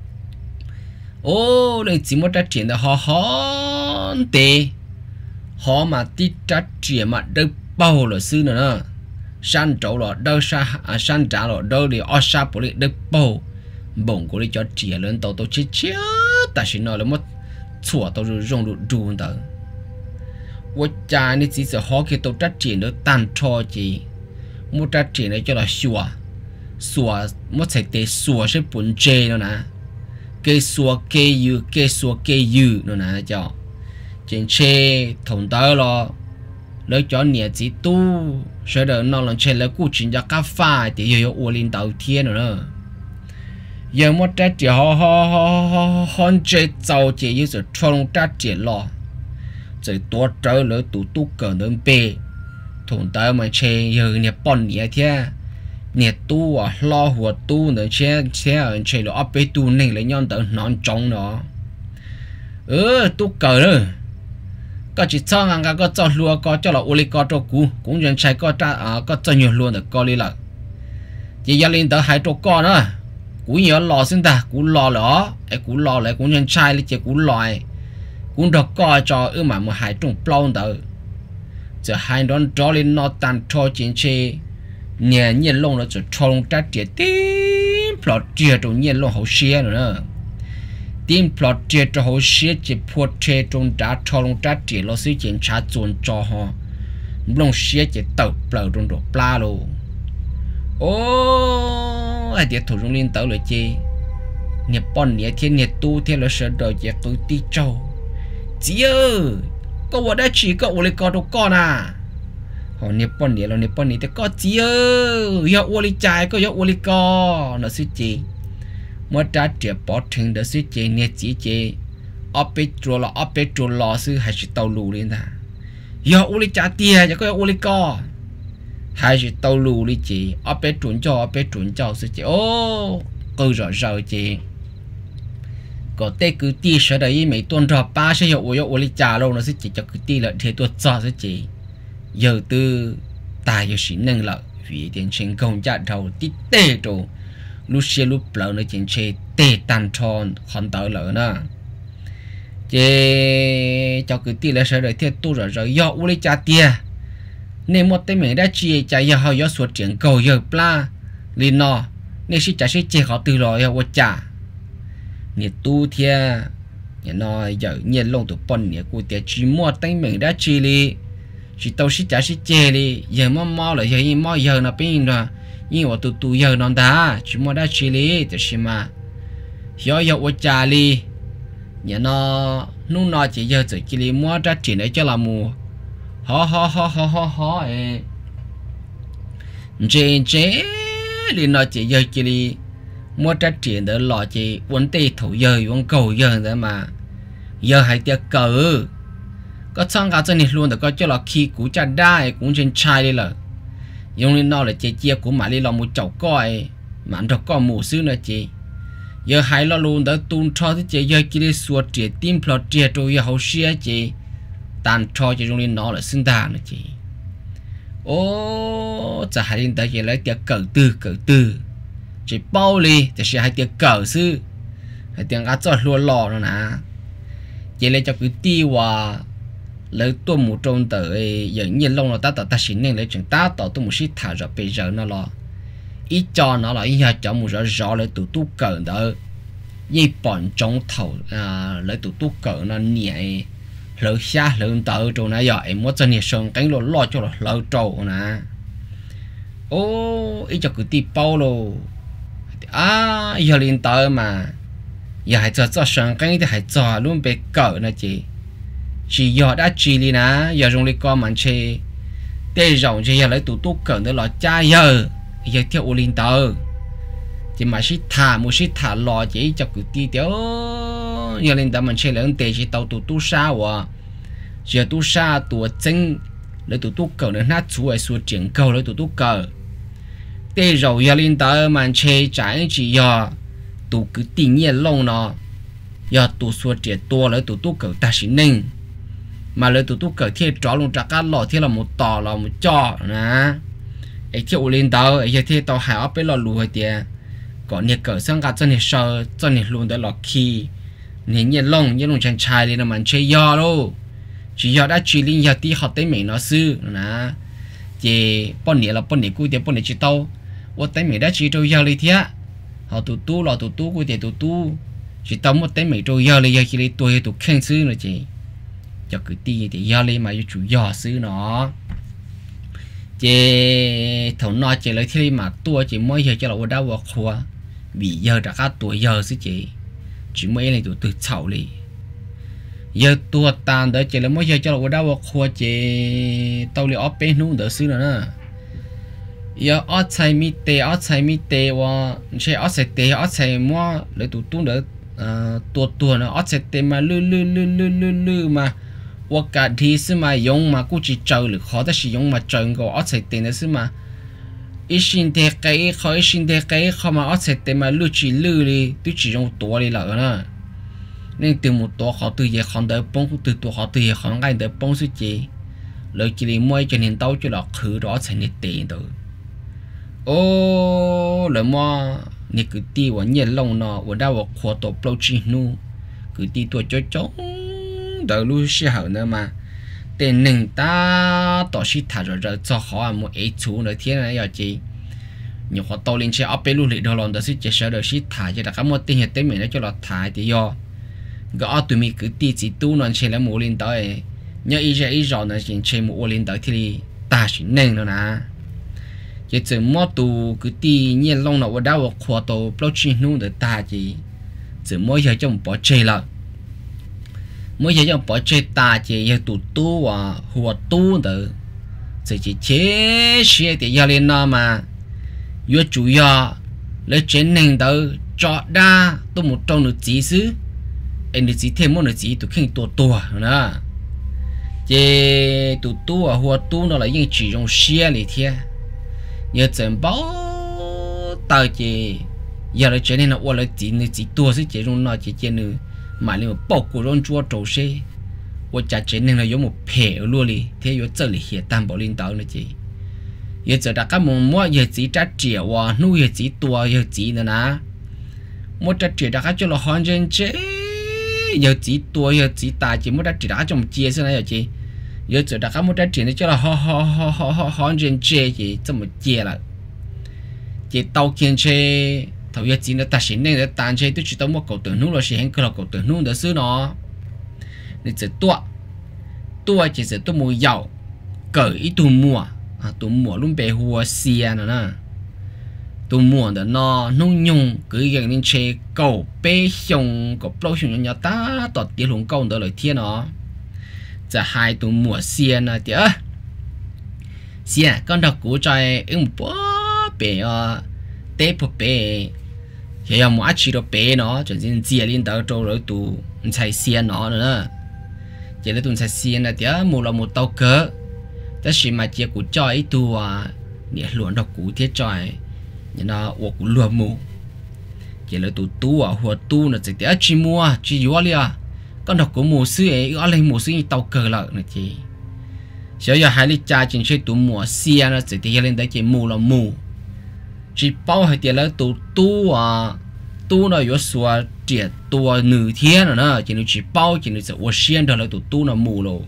ô đây chỉ một trái triển là họ họ tê họ mà tí trái triển mà được bao là xưa nữa san trâu là đâu sa san trả là đâu thì ở sa bổ được bao bổng của đi cho trẻ lớn tàu tàu chết chết tại sao nó là mất chùa tàu rồi rong được đuôn tàu 我家你只是好给都在剪的单超级，我在剪的叫了说说，我才得说是本质了呢，给说给有给说给有了呢叫，剪车同道了，了叫年纪多，说的那人车了估计人家咖啡的又有我领导天了呢。giờ một trái trẻ họ họ họ họ họ chơi giàu chỉ như sự trong trái trẻ lo rồi tua trở lỡ tụ tụ cỡ đơn bề thùng tới mà chơi giờ nè bọn nè thế nè tu à lo hùa tu nữa chơi chơi ở chơi lo ấp bê tu này lấy nhon tới non trống nó ừ tu cỡ rồi có chỉ cho ngang có cho lúa có cho là ô li có cho cú cũng nhận chạy có tra à có cho nhiều luôn được có li là chỉ giờ lên tới hai chỗ con nữa cú nhiều lò xin ta cú lò lỏ ai cú lò lại cũng nhân trai lấy chỉ cú lòi cú được coi cho ư mà một hai trùng plong tới giờ hai đón cho lên nó tan cho chiến chế nhẹ nhiên lông nó chỉ cho lông trái tiệt tím plot tiệt trong nhiên lông hậu xe nữa tím plot tiệt trong hậu xe chỉ phốt chế trong trái cho lông trái tiệt nó sẽ chiến trả chuẩn cho họ lông xe chỉ tập plot trong độ pla luôn ô ai tiệt thủ trong liên tớiเลยchi nhật bọn nhật thiên nhật tu thiên là sợ đời nhật tu tí châu chị ơi có vợ đã chỉ có uli có đâu con à họ nhật bọn nhật là nhật bọn nhật thì có chị ơi giờ uli trái có giờ uli có nó suy chị mới trả tiền bỏ tiền để suy chị nhật chị chị ở bên chỗ là ở bên chỗ lò sư hay chỉ tàu lù lên ta giờ uli trả tiền giờ có giờ uli có hay là tàu lù đi chị ở bên chuẩn cho ở bên chuẩn cho sự chị ô câu rõ rồi chị có tê cứ ti sợ đấy mấy tuần rồi ba sẽ hiệu hiệu ô li trà lâu nó sẽ chỉ cho cứ ti lợi thế tuột cho sẽ chị giờ từ tài giờ chỉ nâng lợi vì tiền trên công trả đầu tí tê đồ lúc xe lúc lỡ nó chuyện chơi tê tan tròn còn tới lỡ nữa chị cho cứ ti lợi sợ đấy thế tu rồi rồi hiệu ô li trà tiền nên một tên mình đã chia chạy giờ họ có suốt chuyện cầu giờ pla liền nọ nên sẽ chạy sẽ chia họ từ rồi họ trả nhiệt tu thia nhiệt nọ giờ nhiệt lông tụ bận nhiệt cụ thể chỉ một tên mình đã chia đi chỉ tao sẽ chạy sẽ chia đi giờ mà mau lại giờ như mau giờ nó bên rồi nhưng mà tụ tụ giờ nó đã chỉ một đã chia đi thì xem mà giờ giờ họ trả đi nhiệt nọ nung nọ chỉ giờ chỉ chia đi mua đã chuyển để cho làm mù ho ho ho ho ho ho ấy chế chế liền nói chỉ giờ chỉ đi mua trái tiền để lọ chỉ vấn đề thủ giờ vấn cầu giờ đấy mà giờ hay tiệc cờ có sang cả chân này luôn được có cho là khi cú cha đai cũng trên trai đi là dùng lên nó là chế chia của mà đi làm một chậu coi mà được có mù xứ nữa chị giờ hay lo luôn đã tuôn cho thế chị giờ chỉ đi suốt tiền tim plot tiền rồi giờ hậu xe chị tan cho cho chúng lên nó là xứng đáng nữa chị ô chả hay đến tới chỉ lấy tiệc cờ tư cờ tư chỉ bao li thì sẽ hay tiệc cờ sư hay tiệc ăn cho luôn lò nữa nè chỉ lấy cho cứ tiêu à lấy tôi một trong tới giờ như lâu nó ta ta ta xin nên lấy chuyện ta tạo tôi một xí thả rồi bây giờ nó lo ít cho nó là ít cho một rõ rõ lấy tụ tu cờ đó như bọn trong thầu à lấy tụ tu cờ nó nhẹ lỡ xa lỡ tờ chỗ này giờ em muốn chân nhiệt sơn cánh lo lo cho là lỡ trâu nè ô ít cho cứ ti bao lô à giờ lên tờ mà giờ hãy cho cho sơn cánh thì hãy cho luôn bị cỡ nè chị chỉ giờ đã chỉ đi nè giờ dùng đi con mình chơi tê rộng chỉ giờ lấy tụ tu cỡ nữa là cha giờ giờ theo lên tờ chỉ mà xí thả một xí thả lò chỉ cho cứ ti tiêu giờ lên tờ mình chơi lớn tê chỉ tàu tụ tu sao à giờ tu sa tụ chân lấy tụ tu cờ nữa nát chú ấy xuống triển cầu lấy tụ tu cờ tê rồi giờ lên tờ mình chơi trái chỉ giờ tụ cứ tìm nhiên lông nó giờ tụ xuống triển tua lấy tụ tu cờ ta chỉ nên mà lấy tụ tu cờ thiệt chó luôn trả cá lò thiệt là một tò là một chó nè ấy thiệu lên tờ ấy giờ thiệt tao hải ấp bên lò lùi tiền còn nhiệt cờ sang cả chân nhiệt sờ chân nhiệt luôn đấy là khi nhiệt nhiên lông nhiên lông chàng trai lên là mình chơi giờ luôn chỉ giờ đã chỉ linh giờ tí học tới mình nó sư nè chỉ bọn này là bọn này cuối tiền bọn này chỉ tao ô tới mình đã chỉ trâu giờ đi thế họ tụ tu là tụ tu cuối tiền tụ tu chỉ tao một tới mình trâu giờ đi giờ chỉ đi tuổi tụ khen sư nữa chị cho cứ ti thì do lên mà chủ do xứ nó chế thầu nói chế lấy thì mà tua chỉ mới giờ cho là đau vào khoa vì giờ đã các tuổi giờ xứ chị chỉ mới này tụi từ chậu đi giờ tua tan đỡ chế là mới giờ cho là đau vào khoa chế tao li ốp bên nung đỡ xứ nữa nè giờ ớt xay mi tê ớt xay mi tê và chế ớt xay tê ớt xay mua để tụi tung đỡ tua tua nó ớt xay tê mà lư lư lư lư lư lư mà và cả thì是嘛用嘛估计走了，好的是用嘛整个而且点的是嘛，一心的给好一心的给好嘛而且点嘛录起录哩，都只用多哩了呢。nên từ một tổ họ từ về họ đỡ bông từ tổ họ từ về họ ngay đỡ bông sự gì, lời chỉ là mỗi cho nên tao cho là khử đó thành nên tiền đó. Ô lời mà nè cứ đi vào nhẹ lòng nó vào đâu vào khoa tổ bao chi nu, cứ đi tổ cho chó đỡ lu sẽ hở nữa mà tên nền ta tỏ sĩ thả rồi rồi cho họ một ấy chú nữa thế này là gì nhiều họ tàu lên xe áp bê lu lì đồ lòng đó sẽ chỉ sợ được sĩ thả cho là các một tên hiện tên mình nó cho là thả thì do gõ tụi mình cứ đi chỉ tu nó sẽ là mua lên tới nhớ ý ra ý rõ nó chỉ chơi mua lên tới thì ta chỉ nền nữa nè chỉ chỉ mua tụ cứ đi nhẹ lòng nó vào đâu khoa tàu bao nhiêu nu để ta chỉ chỉ mua giờ cho một bỏ chơi là mỗi giờ bỏ chơi ta chỉ giờ tụ tu và hùa tu được chỉ chỉ chế xe thì giờ lên nó mà vừa chủ yếu lấy trên nền đó cho đa tôi một trong được chỉ xứ anh được chỉ thêm một được chỉ tụ khi tụ tụ nữa chỉ tụ tu và hùa tu nó là những chỉ dùng xe này thế giờ整包到chỉ giờ lấy trên nền nó lấy chỉ nó chỉ tua xứ chỉ dùng nó chỉ trên nữa mà nếu bao của rong chúa trâu xe, tôi trả tiền nên là có một phe luôn đi, thế có这里hiện đảm bảo领导nữa chứ, giờ giờ đã các mong mua giờ chỉ trả tiền và nuôi giờ chỉ tua giờ chỉ nữa nè, mua trả tiền đã các chỗ là hoàn chân chứ, giờ chỉ tua giờ chỉ tài chỉ mua trả tiền đã trong chia thế này giờ chứ, giờ giờ đã các mua trả tiền cho là ho ho ho ho ho hoàn chân chứ chứ,这么chia了，chỉ tàu kiên chứ. Thầu giờ chỉ là ta xin nên là tàn chơi tôi chỉ tao mua cầu tử nung là sẽ hành cơ là cầu tử nung được xứ nó nên chỉ tua tua chỉ sẽ tôi mua dầu cởi ít tôi mua à tôi mua luôn bề hùa xia nữa nè tôi mua được nó nung nhung cứ gần nên chơi cầu bê xong cầu bao xong nhỏ ta tọt tiền luôn câu đó lời thiên nóจะhai tôi mua xia nè tía xia con đọc cũ trời ứng bó bể tế phục bể thì ông mua chỉ được bé nó cho nên chia lên tàu trâu rồi tụ chạy xe nó nữa chỉ là tụ chạy xe là tiếc mua là một tàu cỡ tất nhiên mà chia của cho ấy tụ à nè luôn đọc cũ thiết trời nhưng nó của của luôn mua chỉ là tụ tu à hoặc tu là chỉ tiếc chỉ mua chỉ yếu liền con đọc của mua xứ ấy ở lên mua xứ tàu cỡ lại nữa chứ giờ giờ hai lít trà chỉ chơi tụ mua xe nó chỉ tiếc lên đấy chỉ mua là mua chỉ bao hay tiền là tu tu à tu nó có số tiền tu nửa thiên rồi nè chỉ nó chỉ bao chỉ nó sẽ ở xuyên đó là tu tu nó mù rồi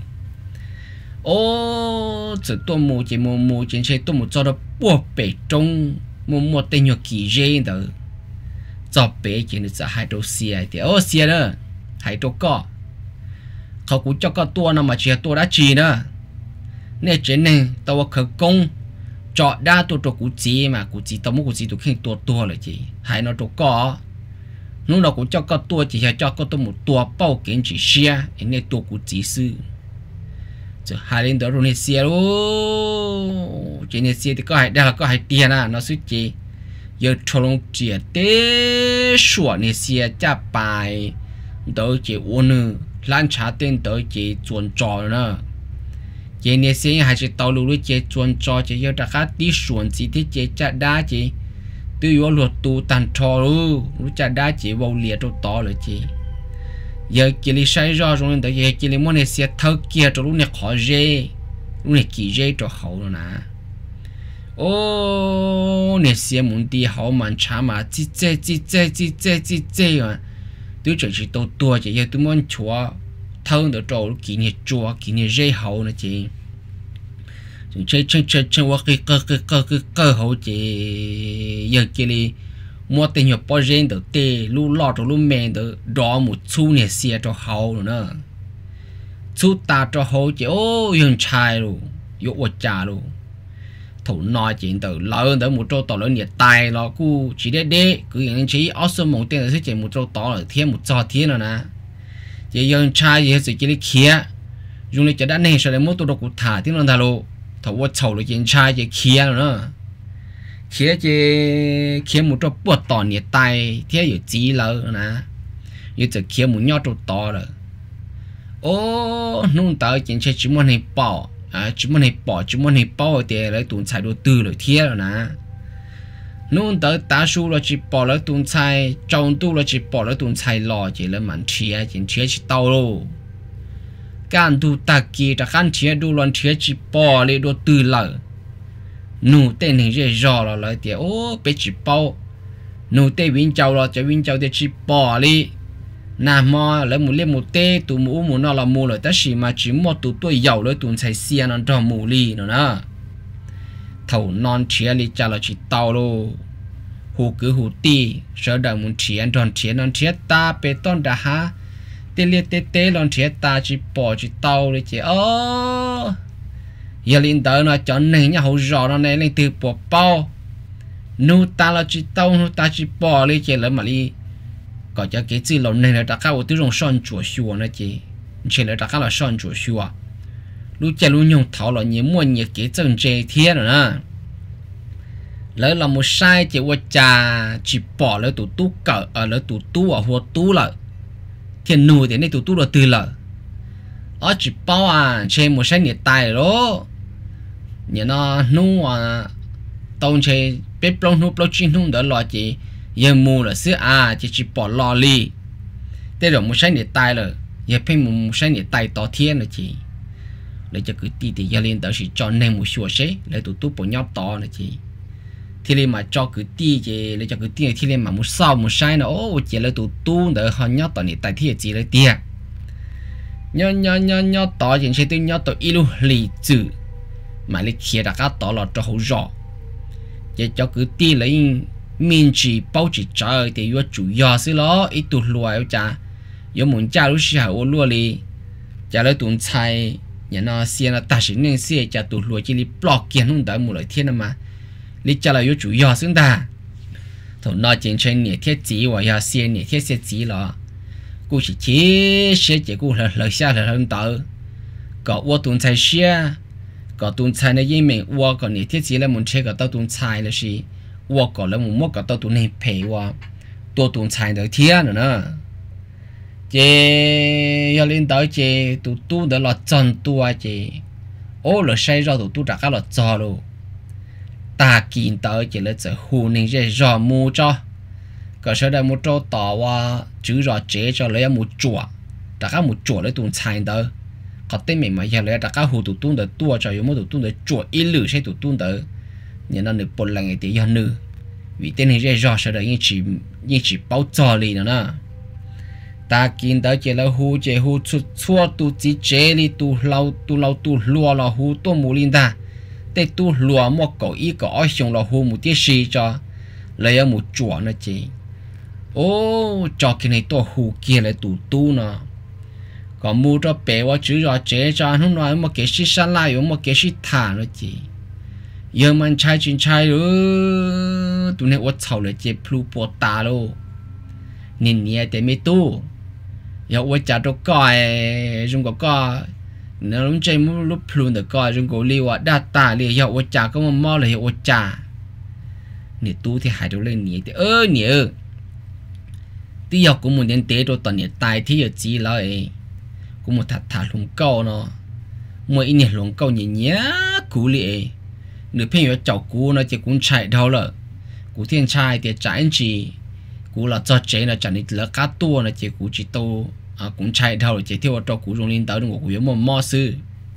ô chỉ tu mù chỉ mù mù chỉ chơi tu mù cho nó bùa bể trong mù mù tên nhiều kỳ dễ đó cho bể chỉ nó sẽ hai đầu xe thì ô xe đó hai đầu coเขาcũng cho con tua nào mà chỉ tua đã chỉ nữa nên chỉ nên tao khởi công chọn đaตัวตัวกูจีมากูจีตัวมุกูจีตัวขึ้นตัวตัวเลยจีหายนอตัวก็นู้นเรากูเจ้าก็ตัวจีเจ้าก็ตัวหมดตัวเป้าเก่งจีเชียไอ้เนี่ยตัวกูจีซื้อจะหายเล่นเดี๋ยวรู้เนี่ยเสียโอ้จีเนี่ยเสียที่ก็หายได้ก็หายเตี้ยนะnóซื้อจีเยอะทลงจีเต้ส่วนเนี่ยเสียจะไปเดี๋ยวจีอ้วนร้านชาเต้นเดี๋ยวจีจวนจอเนาะchế này sẽ hay chỉ tàu lúa chế chuẩn cho chế yêu đặc khác đi xuân chỉ thế chế chặt đá chế từ yếu luật tu tàn trò luôn lúc chặt đá chế vào liệt trong to rồi chế giờ kia li sai rõ rồi nên tới kia li muốn này sẽ thâu kia trong lúc này khó dễ lúc này kỳ dễ cho hậu rồi nè ô này sẽ muốn đi hậu mà chả mà chỉ chế chỉ chế chỉ chế chỉ chế mà tôi chỉ chỉ tàu tua chế giờ tôi muốn chúa thâu được trâu kỹ nghệ chua kỹ nghệ dễ hậu nữa chị chơi chơi chơi chơi qua cái cơ cái cơ cái cơ hậu chị giờ kia đi mua tiền nhập bao nhiêu được tê lu lọt rồi lu mèn được đỏ một xu nè xe cho hậu nữa chút ta cho hô chỉ ô yên trai luôn yếu ô cha luôn thủ nói chuyện từ lớn tới một chỗ tỏ lớn nhiệt tài nó cu chỉ để để cứ những chỉ ở số một tiền là sẽ chỉ một chỗ tỏ là thiên một trò thiên rồi nè chỉ yên trai gì sẽ chỉ để kia dùng để cho đã nên sẽ để một tổ cụ thả tiếng non thà lô thầu vô chầu là yên trai chỉ kia rồi nữa kia chỉ kia một chỗ bớt tỏ nhiệt tài thế yếu chỉ lớn nè yếu chỉ kia một nhau chỗ tỏ rồi ô nung tới chuyện chơi chỉ muốn hay bỏ à chỉ muốn hay bỏ chỉ muốn hay bỏ thì lấy tuần xài đồ tư rồi thiệt rồi nè nung tới ta su là chỉ bỏ lấy tuần xài trong tu là chỉ bỏ lấy tuần xài lò chỉ là mặn chia chuyện chia chỉ tàu luôn can tu ta kia ta can chia đồ loạn chia chỉ bỏ lấy đồ tư lợi nụ tên này dễ rõ là lấy tiền ô bé chỉ bao nụ tên vinh châu là chỉ vinh châu thì chỉ bỏ đi nà mò lấy một lên một tê tụ mũ mũ nó là mũ rồi ta chỉ mà chỉ một tụ tuổi giàu lấy tụ xài xiên nó cho mũ li nữa nè thầu non chia li cha là chỉ tàu luôn hù cứ hù ti sợ đợi muốn chia tròn chia non chia ta bê ton đã ha tê liệt tê tê non chia ta chỉ bỏ chỉ tàu đi chỉ ô giờ linh tới nó chọn này nhà hậu rõ nó này lên từ bỏ bao nu ta là chỉ tàu nu ta chỉ bỏ đi chỉ lấy mà đi có cho cái gì lâu này là đã cao tôi dùng son chuột xua nữa chị chỉ là đã cao là son chuột xua lúc chơi lúc nhung thảo là nhiều mua nhiều cái chân chơi thiên rồi nè lấy là một sai chỉ qua trà chỉ bỏ lấy tủ tú cỡ ở lấy tủ tú ở hồ tú lại thiên nuôi thì này tủ tú là từ lại ở chỉ bao à chơi một sai nhiệt tài đó nhà nó nu à tông chơi bếp lông nu lông chín nu đỡ lo chị giờ mù là xưa à chỉ chỉ bỏ lò li thế rồi một sai nhiệt tài rồi giờ phải một sai nhiệt tài to thiên rồi chị để cho cứ ti thì giờ lên tới chỉ cho nên một số sẽ lấy tụ tụ bỏ nhau to nữa chị thì lên mà cho cứ ti chị lấy cho cứ ti thì lên mà một sau một sai nó ô chị lấy tụ tụ để họ nhau to nhiệt tài thì chị lấy tiền nhau nhau nhau nhau to chị sẽ tôi nhau to ilu lì chữ mà lấy kia đã cá to là cho hậu rõ vậy cho cứ ti lấy mình chỉ bao chỉ trời thì yo chủ yếu xí lo ít tụ lùa yêu cha yo muốn cha lúc xưa ô lùa li cha lấy tụ xài nhà nó xia nó ta chỉ nên xia cha tụ lùa chỉ li block kia không đợi một lời thiên mà li cha là yo chủ yếu xứng ta thầu nó chuyện chơi nhẹ thiết chỉ và ya xia nhẹ thiết xia chỉ lo cô chỉ chế xia chỉ cô là lời xa là hơn tờ có ô tụ xài xia có tụ xài này như mình ô có nhẹ thiết chỉ là muốn chơi có tao tụ xài là gì ô có là muốn mua có tao tụ này pay và tụ tụ xài được thiên nữa nè chị giờ lên tới chị tụ tu để là chân tua chị ô là say ra tụ tu trả cái là cho luôn ta kiến tới chị là sẽ hù nên sẽ rõ mua cho có sẽ là một chỗ tỏ và chữ rõ chế cho lấy một chùa trả cái một chùa lấy tụ xài tới có tên mình mà giờ lấy trả cái hù tụ tu để tua cho một tụ tu để chùa ít lử sẽ tụ tu để nhưng nó được bốn lần thì giờ nữ vì tên này sẽ rõ sẽ là những chỉ những chỉ bao cho đi nữa nè ta kiến tới chỉ là hú chỉ hú chút chua tu chỉ chế li tu lâu tu lâu tu lúa là hú tu mù linh ta để tu lúa một cậu ý cậu ở trong là hú một tiết gì cho lấy một chuột nữa chị ô cho cái này tu hú kia là tu tu nè còn mua cho bé và chữ rồi chế cho không nói một cái gì sáng lại có một cái gì thả nữa chị giờ mình trai chuyện trai rồi tụi này uất sầu là chị plu po ta luôn nên nhẹ để mấy tu giờ uất chả đâu coi chúng có coi nếu lúc chơi muốn lúc plu được coi chúng có liu à data liu giờ uất chả có một mò là uất chả nè tu thì hãy đâu lên nhẹ thì ơ nhẹ tí giờ cũng muốn đến tế đồ toàn nhẹ tài thì giờ chỉ lại cũng một thật thà lùng câu nó mỗi nhẹ lùng câu nhẹ nhẹ cú liu nửa phiên giờ cháu cú nó chỉ cũng chạy đâu rồi cú thiên trai thì chạy anh chị cú là cho chế là chẳng đi là cá tua là chỉ cú chỉ tô à cũng chạy đâu chỉ theo cho cú dùng lên tới đừng có cú một mò sư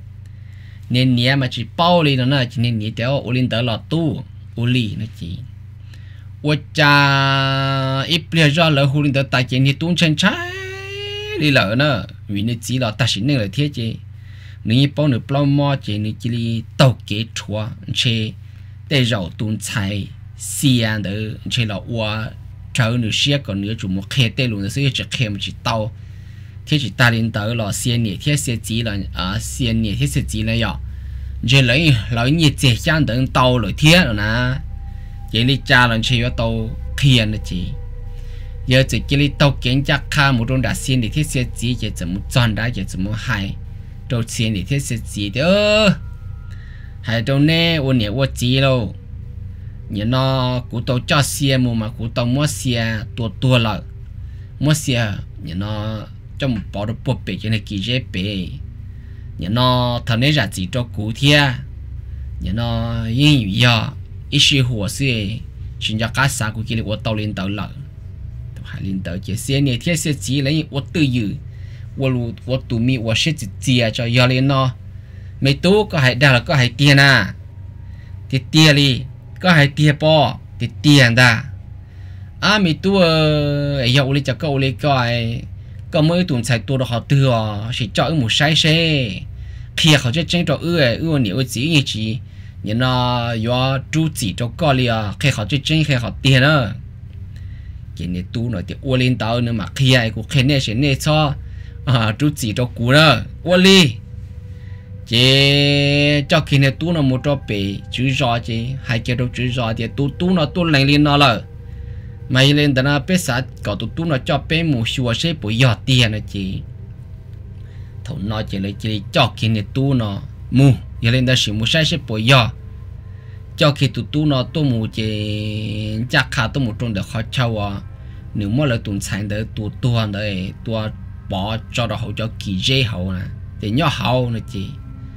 nên nhẹ mà chỉ bao đi nó chỉ nên nhẹ theo ô lên tới là tu ô lì nó chỉ ô cha ít bây giờ là hồ lên tới tài chính thì tuôn chân trái đi lỡ nữa vì nó chỉ là ta chỉ nên là thiết chứ nếu bao nửa bao mò chỉ nên chỉ đi tàu kế chua chế để rau tuôn chạy xiên đó chế là ô trở nửa xe còn nửa chủ một khe tê luôn là sẽ chỉ khe một chỉ tàu thế chỉ ta lên tới là xe nhẹ thế xe chỉ là à xe nhẹ thế xe chỉ là nhỏ giờ lấy lấy nhiệt chế trang等到了天了呢这里家人去要到天了chị giờ chỉ cái li tàu kiến chắc khá một trong đã xe nhẹ thế xe chỉ giờ怎么赚ได้giờ怎么还到xe nhẹ thế xe chỉ đó hay đâu nè ô nhẹ ô chỉ đâu nhớ nó cú tàu cho xe mua mà cú tàu mua xe tua tua lại mua xe nhớ nó trong một bỏ được bộ bể cho nên kỳ dễ bể nhớ nó thằng này ra chỉ cho cú thia nhớ nó yên yu ya ít sự hồ sơ chuyên gia cá sa của kia là ô tàu lên tàu lại hai lên tàu chỉ xe này thia xe chỉ lấy ô tư yu ô lu ô tụ mi ô xe chỉ chia cho ya lên nó mấy tú có hay đào là có hay tiền à thì tiền đi có hay tiền bỏ thì tiền đã à mấy tú ở dạo đi chắc có đi coi có mấy tuần sai tôi đó họ từ chỉ cho một sai xe khi họ chơi tranh trò ư ư nhiều gì như gì nhưng nó do chú chỉ cho coi li à khi họ chơi tranh khi họ tiền nữa cái này tu nói thì ô lên tàu nữa mà khi ai cũng khi này sẽ này cho à chú chỉ cho cú đó ô li chế cho khi này tu nó một trò bể chữ rõ chế hai cái đâu chữ rõ thì tu tu nó tu lên lên nó là mày lên đó nó biết sao có tu tu nó cho bé một xua sẽ bồi giọt tiền này chị thầu nó chỉ lấy chỉ cho khi này tu nó mu giờ lên đó chỉ một sai sẽ bồi giọt cho khi tu tu nó tu mu chế chắc khá tu một trong đó khó chịu à nếu mà là tuần sáng đó tu tu đấy tu bỏ cho đó hậu cho kỳ dễ hậu nè thì nhỏ hậu này chị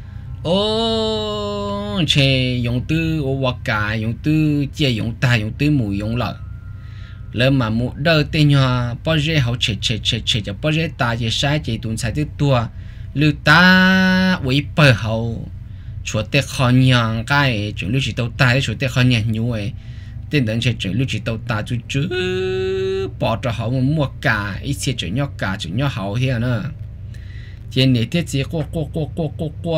ô chế dùng từ ô hoa cà dùng từ chia dùng ta dùng từ mùi dùng lợ lỡ mà một đời tên nhỏ bao giờ họ chế chế chế chế cho bao giờ ta chế sai chế tuần sai từ tua lưu ta với bờ hậu chúa tê khó nhàng cái chuyện lưu chỉ tàu ta chúa tê khó nhàng nhiều ấy tên đến chế chuyện lưu chỉ tàu ta chú chú bỏ cho họ một mua cả ít chế chuyện nhỏ cả chuyện nhỏ hậu thế nữa trên này thiết gì qua qua qua qua qua qua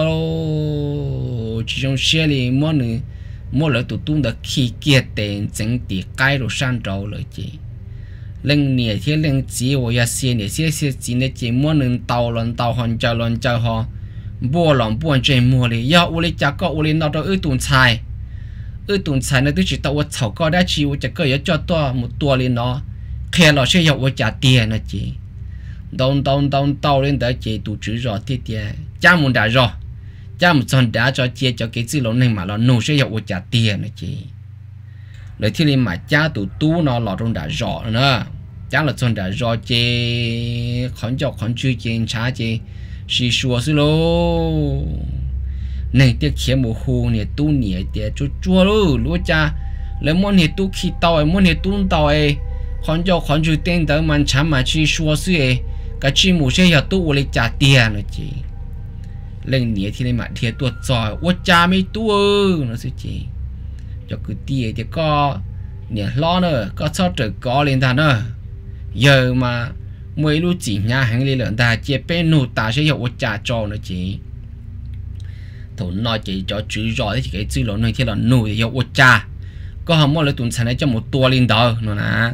chỉ trong xe này mua nữa mua lại tụt tung được khi kia tiền整体改了上周了姐，零年天零几我要些年些些几年节目能到轮到汉就轮就哈，波浪波这么哩，要我哩家个我哩拿到二吨菜，二吨菜呢都知道我炒高ได้ชี我这个要叫多么多哩喏，看了是要我家店了姐。đông đông đông tàu lên tới chế tụ chữ rõ thế thì cha muốn đã rõ cha một son đã cho chia cho cái chữ lớn này mà nó nô sẽ hiệu trả tiền này chị lời thì lên mà cha tụ tu nó lọt trong đã rõ nữa cha là son đã rõ chế khẩn cho khẩn chữ trên trả chế xì xua xí lô này tiếc khiếm một hồ này tu nhẹ tiếc chua chua lô lúa cha lấy món này tu khi tàu món này tu tàu ấy khẩn cho khẩn chữ tên tới mà chả mà xì xua xí ấy cái chim mù sẽ hiểu tu lấy trả tiền rồi chị lên nhẹ thì lên mặt thiệt tuột giỏi ô cha mấy tu nó sẽ chị cho cứ tiền thì có nhẹ lo nữa có sao trời có lên ta nữa giờ mà mấy lúc chỉ nhà hàng lên lợn ta chia bên nụ ta sẽ hiểu ô cha cho nó chị thầu nói chị cho chữ giỏi thì cái chữ lớn này thì là nụ thì hiểu ô cha có hầm mỗi lần tuần sáng này cho một tua lên đó nó nè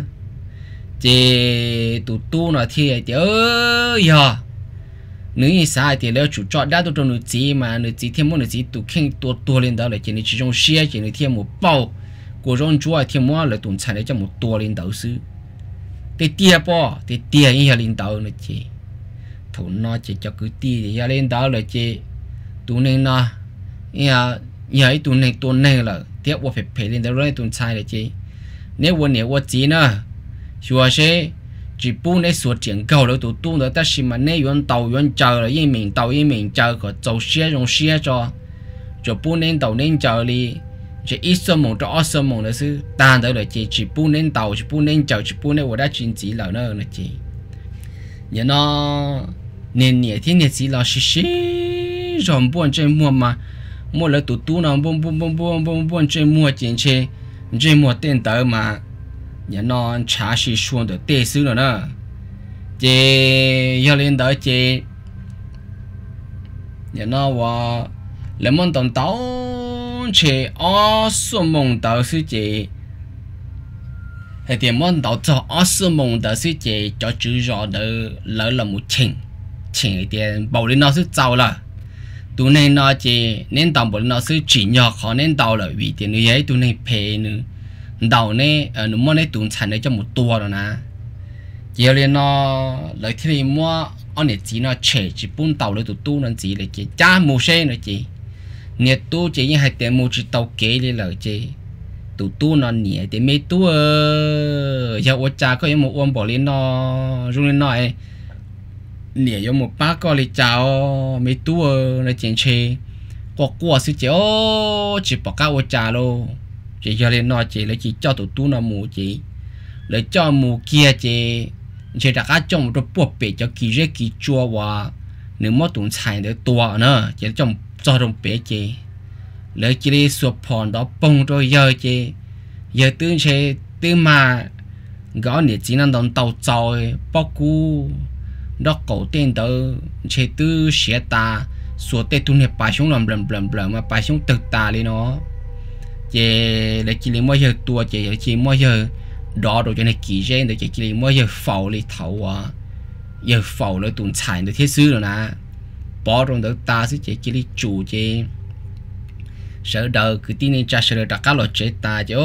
chị tụ tu nó thì thì ơi giờ nếu như sai thì nếu chủ chọn đã tụ trong nữ chỉ mà nữ chỉ thêm một nữ chỉ tụ khen tua tua lên đó là chỉ nữ chỉ trong xe chỉ nữ thêm một bao của trong chúa thêm một là tuần sáng này cho một tua lên đầu sư thì tia po thì tia như lên đầu là chị thầu nó chỉ cho cứ tia thì lên đó là chị tụ nên nó nhà nhà tụ nên tụ nên là tiếp qua phải phải lên đó rồi tuần sáng là chị nếuวันนี้วันจีnữa chúa sẽ chỉ buôn để sửa tiền cầu rồi tụi tu nữa ta chỉ mà nếu yuan tàu yuan chờ là yên mình tàu yên mình chờ có tàu xe dùng xe cho cho buôn nên tàu nên chờ đi chỉ ít số mong cho ít số mong là sự tan đó là chỉ chỉ buôn nên tàu chỉ buôn nên chờ chỉ buôn nên 我đã chuyên chỉ là nó là chỉ nhớ nó nên nhẹ thì nhẹ chỉ là xí xí rồi buôn trên mua mà mua là tụi tu nó buôn buôn buôn buôn buôn buôn trên mua tiền trên trên mua tiền tới mà nhà nó trả sĩ xuống được tê xứ rồi đó chị giờ lên đó chị nhà nó và lấy món tàu tàu chị ở xuống mông tàu sư chị thì tiền món đầu cho ở sư mông đó sư chế cho chữ rõ đó lỡ là một chỉnh chỉnh tiền bảo lên nó sư giàu là tụi này nó chỉ nên tàu bảo nó sư chỉ nhỏ khó nên tàu là vì tiền như vậy tụi này phê nữa đầu này ở nó món này tụi thành để cho một tua rồi nè giờ lên nó lấy thì mua anh này chỉ nó trẻ chỉ bốn tàu lấy tụi tu nó chỉ là chỉ cha mua xe nữa chỉ nhiệt tu chỉ như hai tiền mua chỉ tàu kế đi là chỉ tụi tu nó nhẹ thì mấy tu giờ ô cha có một ôm bỏ lên nó rung lên nó ấy nhẹ giống một bác có lấy chào mấy tu nó chuyện chơi có qua sự chỉ ô chỉ bỏ cả ô cha luôn chỉ giờ lên nó chỉ lấy chỉ cho tụi tu nó mua chỉ lấy cho mua kia chỉ chỉ đặt cái trong một bộ bể cho kỳ rễ kỳ chua và nếu mà tụi xài được tua nữa chỉ trong cho trong bể chỉ lấy chỉ đi sụp phòn đó bông rồi giờ chỉ giờ tương chế tương mà gõ nhiệt chỉ năng đòn tàu tròi bao cú đó cổ tên đó chế tư xé ta sụt tê tụi này bài xuống làm làm làm làm mà bài xuống tự ta đi nó chỉ lấy chỉ lấy mỗi giờ tua chỉ lấy chỉ mỗi giờ đó rồi cho nên kỳ gen để chỉ lấy mỗi giờ phẩu lấy thầu à giờ phẩu lấy tụi xài được thiết sư rồi nè bỏ trong đó ta sẽ chỉ chỉ lấy chủ chỉ sợ đầu cứ tin nên cha sợ đặt cá lọt chết ta chứ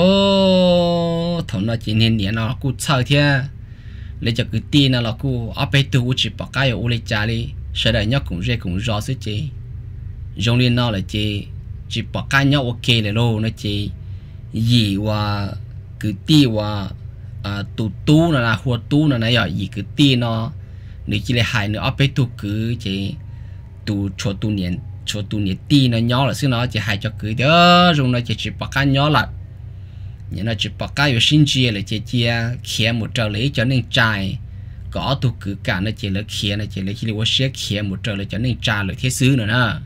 ô thằng nó chỉ nên nhẹ nó cú chơi thế lấy cho cứ tin nó là cú ở bên tu chỉ bắt cái ở lấy cha đi sợ đời nhóc cũng dễ cũng rõ sự chỉ dùng lên nó là chỉ chỉ bắt cái nhóc ok là luôn nó chỉ gì và cứ tin và à tu tu là hoa tu là này giờ gì cứ tin nó nếu chỉ là hai nữa ở bên tu cứ chỉ tu cho tu niệm cho tụi nhiệt ti nó nhỏ là xưa nó chỉ hai cho cưới đó rồi nó chỉ chỉ bắt cá nhỏ lại nhưng nó chỉ bắt cá ở sinh chia là chỉ chia khía một trâu lấy cho nên trai có tụi cứ cả nó chỉ là khía nó chỉ là chỉ là xé khía một trâu lấy cho nên trai là thế xứ nữa nè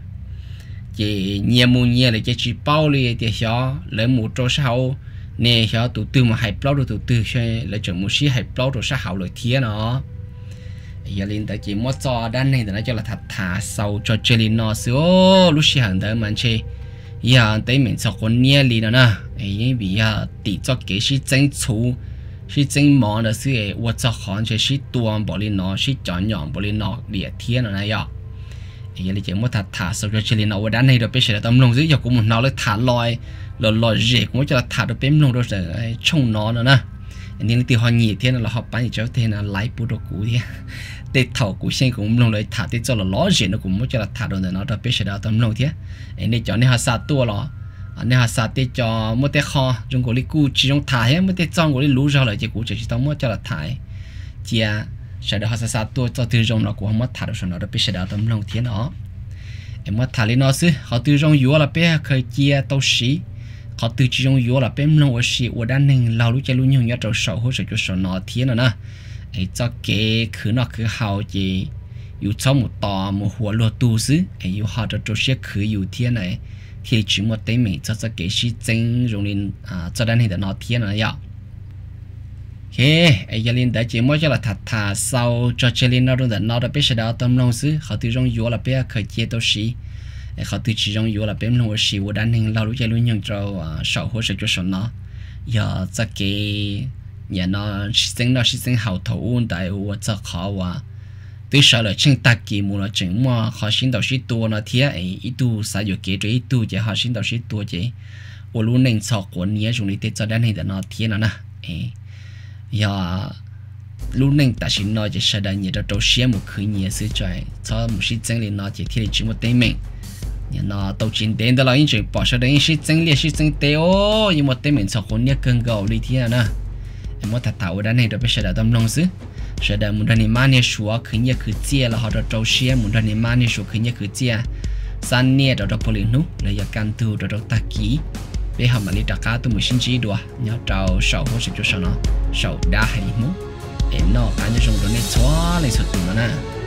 chỉ nhiều mua nhiều là chỉ chỉ bao li thì xó lấy một trâu sau nè xó tụi tư mà hai bao rồi tụi tư sẽ lấy chọn một xí hai bao rồi sẽ hậu lại thế nó giờ lên tới chỉ mua cho đan này thì nó cho là thật thả sâu cho chơi lên nó xíu lúc xí hàng tới mình chơi giờ tới mình cho con nhia lên nữa nè ấy vì giờ tỷ cho cái sĩ chân chú sĩ chân mỏ là xí ấy我做好就sĩ tuôn bỏ lên nó sĩ chọn nhọn bỏ lên nó địa thiên rồi này giờ giờ lên chỉ mua thật thả sâu cho chơi lên nó đan này rồi bây giờ là tâm lòng dưới giờ cũng muốn nó lấy thả lòi lòi lòi rễ cũng cho là thả được bém lòng rồi rồi trông nó nữa nè nên từ họ nhị thiên là họ bán gì cho thiên là lấy bút đồ cũ thiên để thầu của sen cũng long lấy thả để cho là ló gì nó cũng muốn cho là thả đồ này nó đặc biệt sẽ đào tâm long thế nên cho nên họ sát tua lo nên họ sát để cho một cái kho trong cổ lý cu chỉ trong thả hết một cái trong cổ lý lú ra lại chỉ cụ chỉ tao muốn cho là thả chia sẽ được họ sát tua cho từ trong nó cũng không mất thả được nó đặc biệt sẽ đào tâm long thế nó em mất thả lên nó xứ họ từ trong yếu là bé khởi chia tao xí họ từ trong yếu là bé long ở xí ở đan nên lao lúc chơi lúc nhiều nhát trâu sầu hỗ trợ cho sầu nó thế nữa nè ấy cho cái khứ nó khứ hào gì yêu cho một tòa mộtหัว lúa tu xứ ấy yêu họ cho cho xe khứ yêu thiên này thì chỉ một tay mình cho cho cái sĩ chân dùng lên à cho đến hiện tại nó thiên này vậy ấy giờ lên tới chỉ mới cho là thật thà sau cho chơi lên nó rồi nó đã biết sẽ đào tâm long xứ họ từ trong yếu là biết khởi chia đâu xí họ từ chỉ trong yếu là biết long xí của đàn hình lao lúc chơi luôn nhung cho sầu hỗ trợ cho sầu nó giờ cho cái nhà nó sinh nó sinh hậu thổ ôn tại u cho khó và tuy sợ là trên tạc kỳ mù nó chừng mà họ sinh đầu sĩ tua nó thiệt ấy ít tu sao được kế rồi ít tu chỉ họ sinh đầu sĩ tua chứ u luôn nên cho quần nhớ dùng đi tết cho đàn này để nó thiệt nó nè ấy giờ luôn nên ta xin nói chỉ sợ đàn nhớ cho trâu xé một khứ nhớ sự trời cho một sĩ chân lên nó chỉ thiệt chỉ một tay mình nhà nó tàu chiến đến đó là những chuyện bỏ sợ đến sĩ chân liệt sĩ chân tê ô nhưng một tay mình cho quần nhớ cơn gạo đi thiệt nè em muốn thật thảo đàn này được biết sẽ đã tâm long xứ sẽ đã muốn đàn này mang nhẹ xuống khứ nhẹ khứ chia là họ đã trâu xé muốn đàn này mang nhẹ xuống khứ nhẹ khứ chia san nhẹ đó đó bồi linh nút là giờ can tu đó đó ta kỹ bây giờ mà đi đặt cá tôi mới xin chỉ đùa nhớ trâu sầu hỗ trợ cho sao nó sầu đa hay mú em nó cá như trong đó này xóa lên sụt tụi nó nè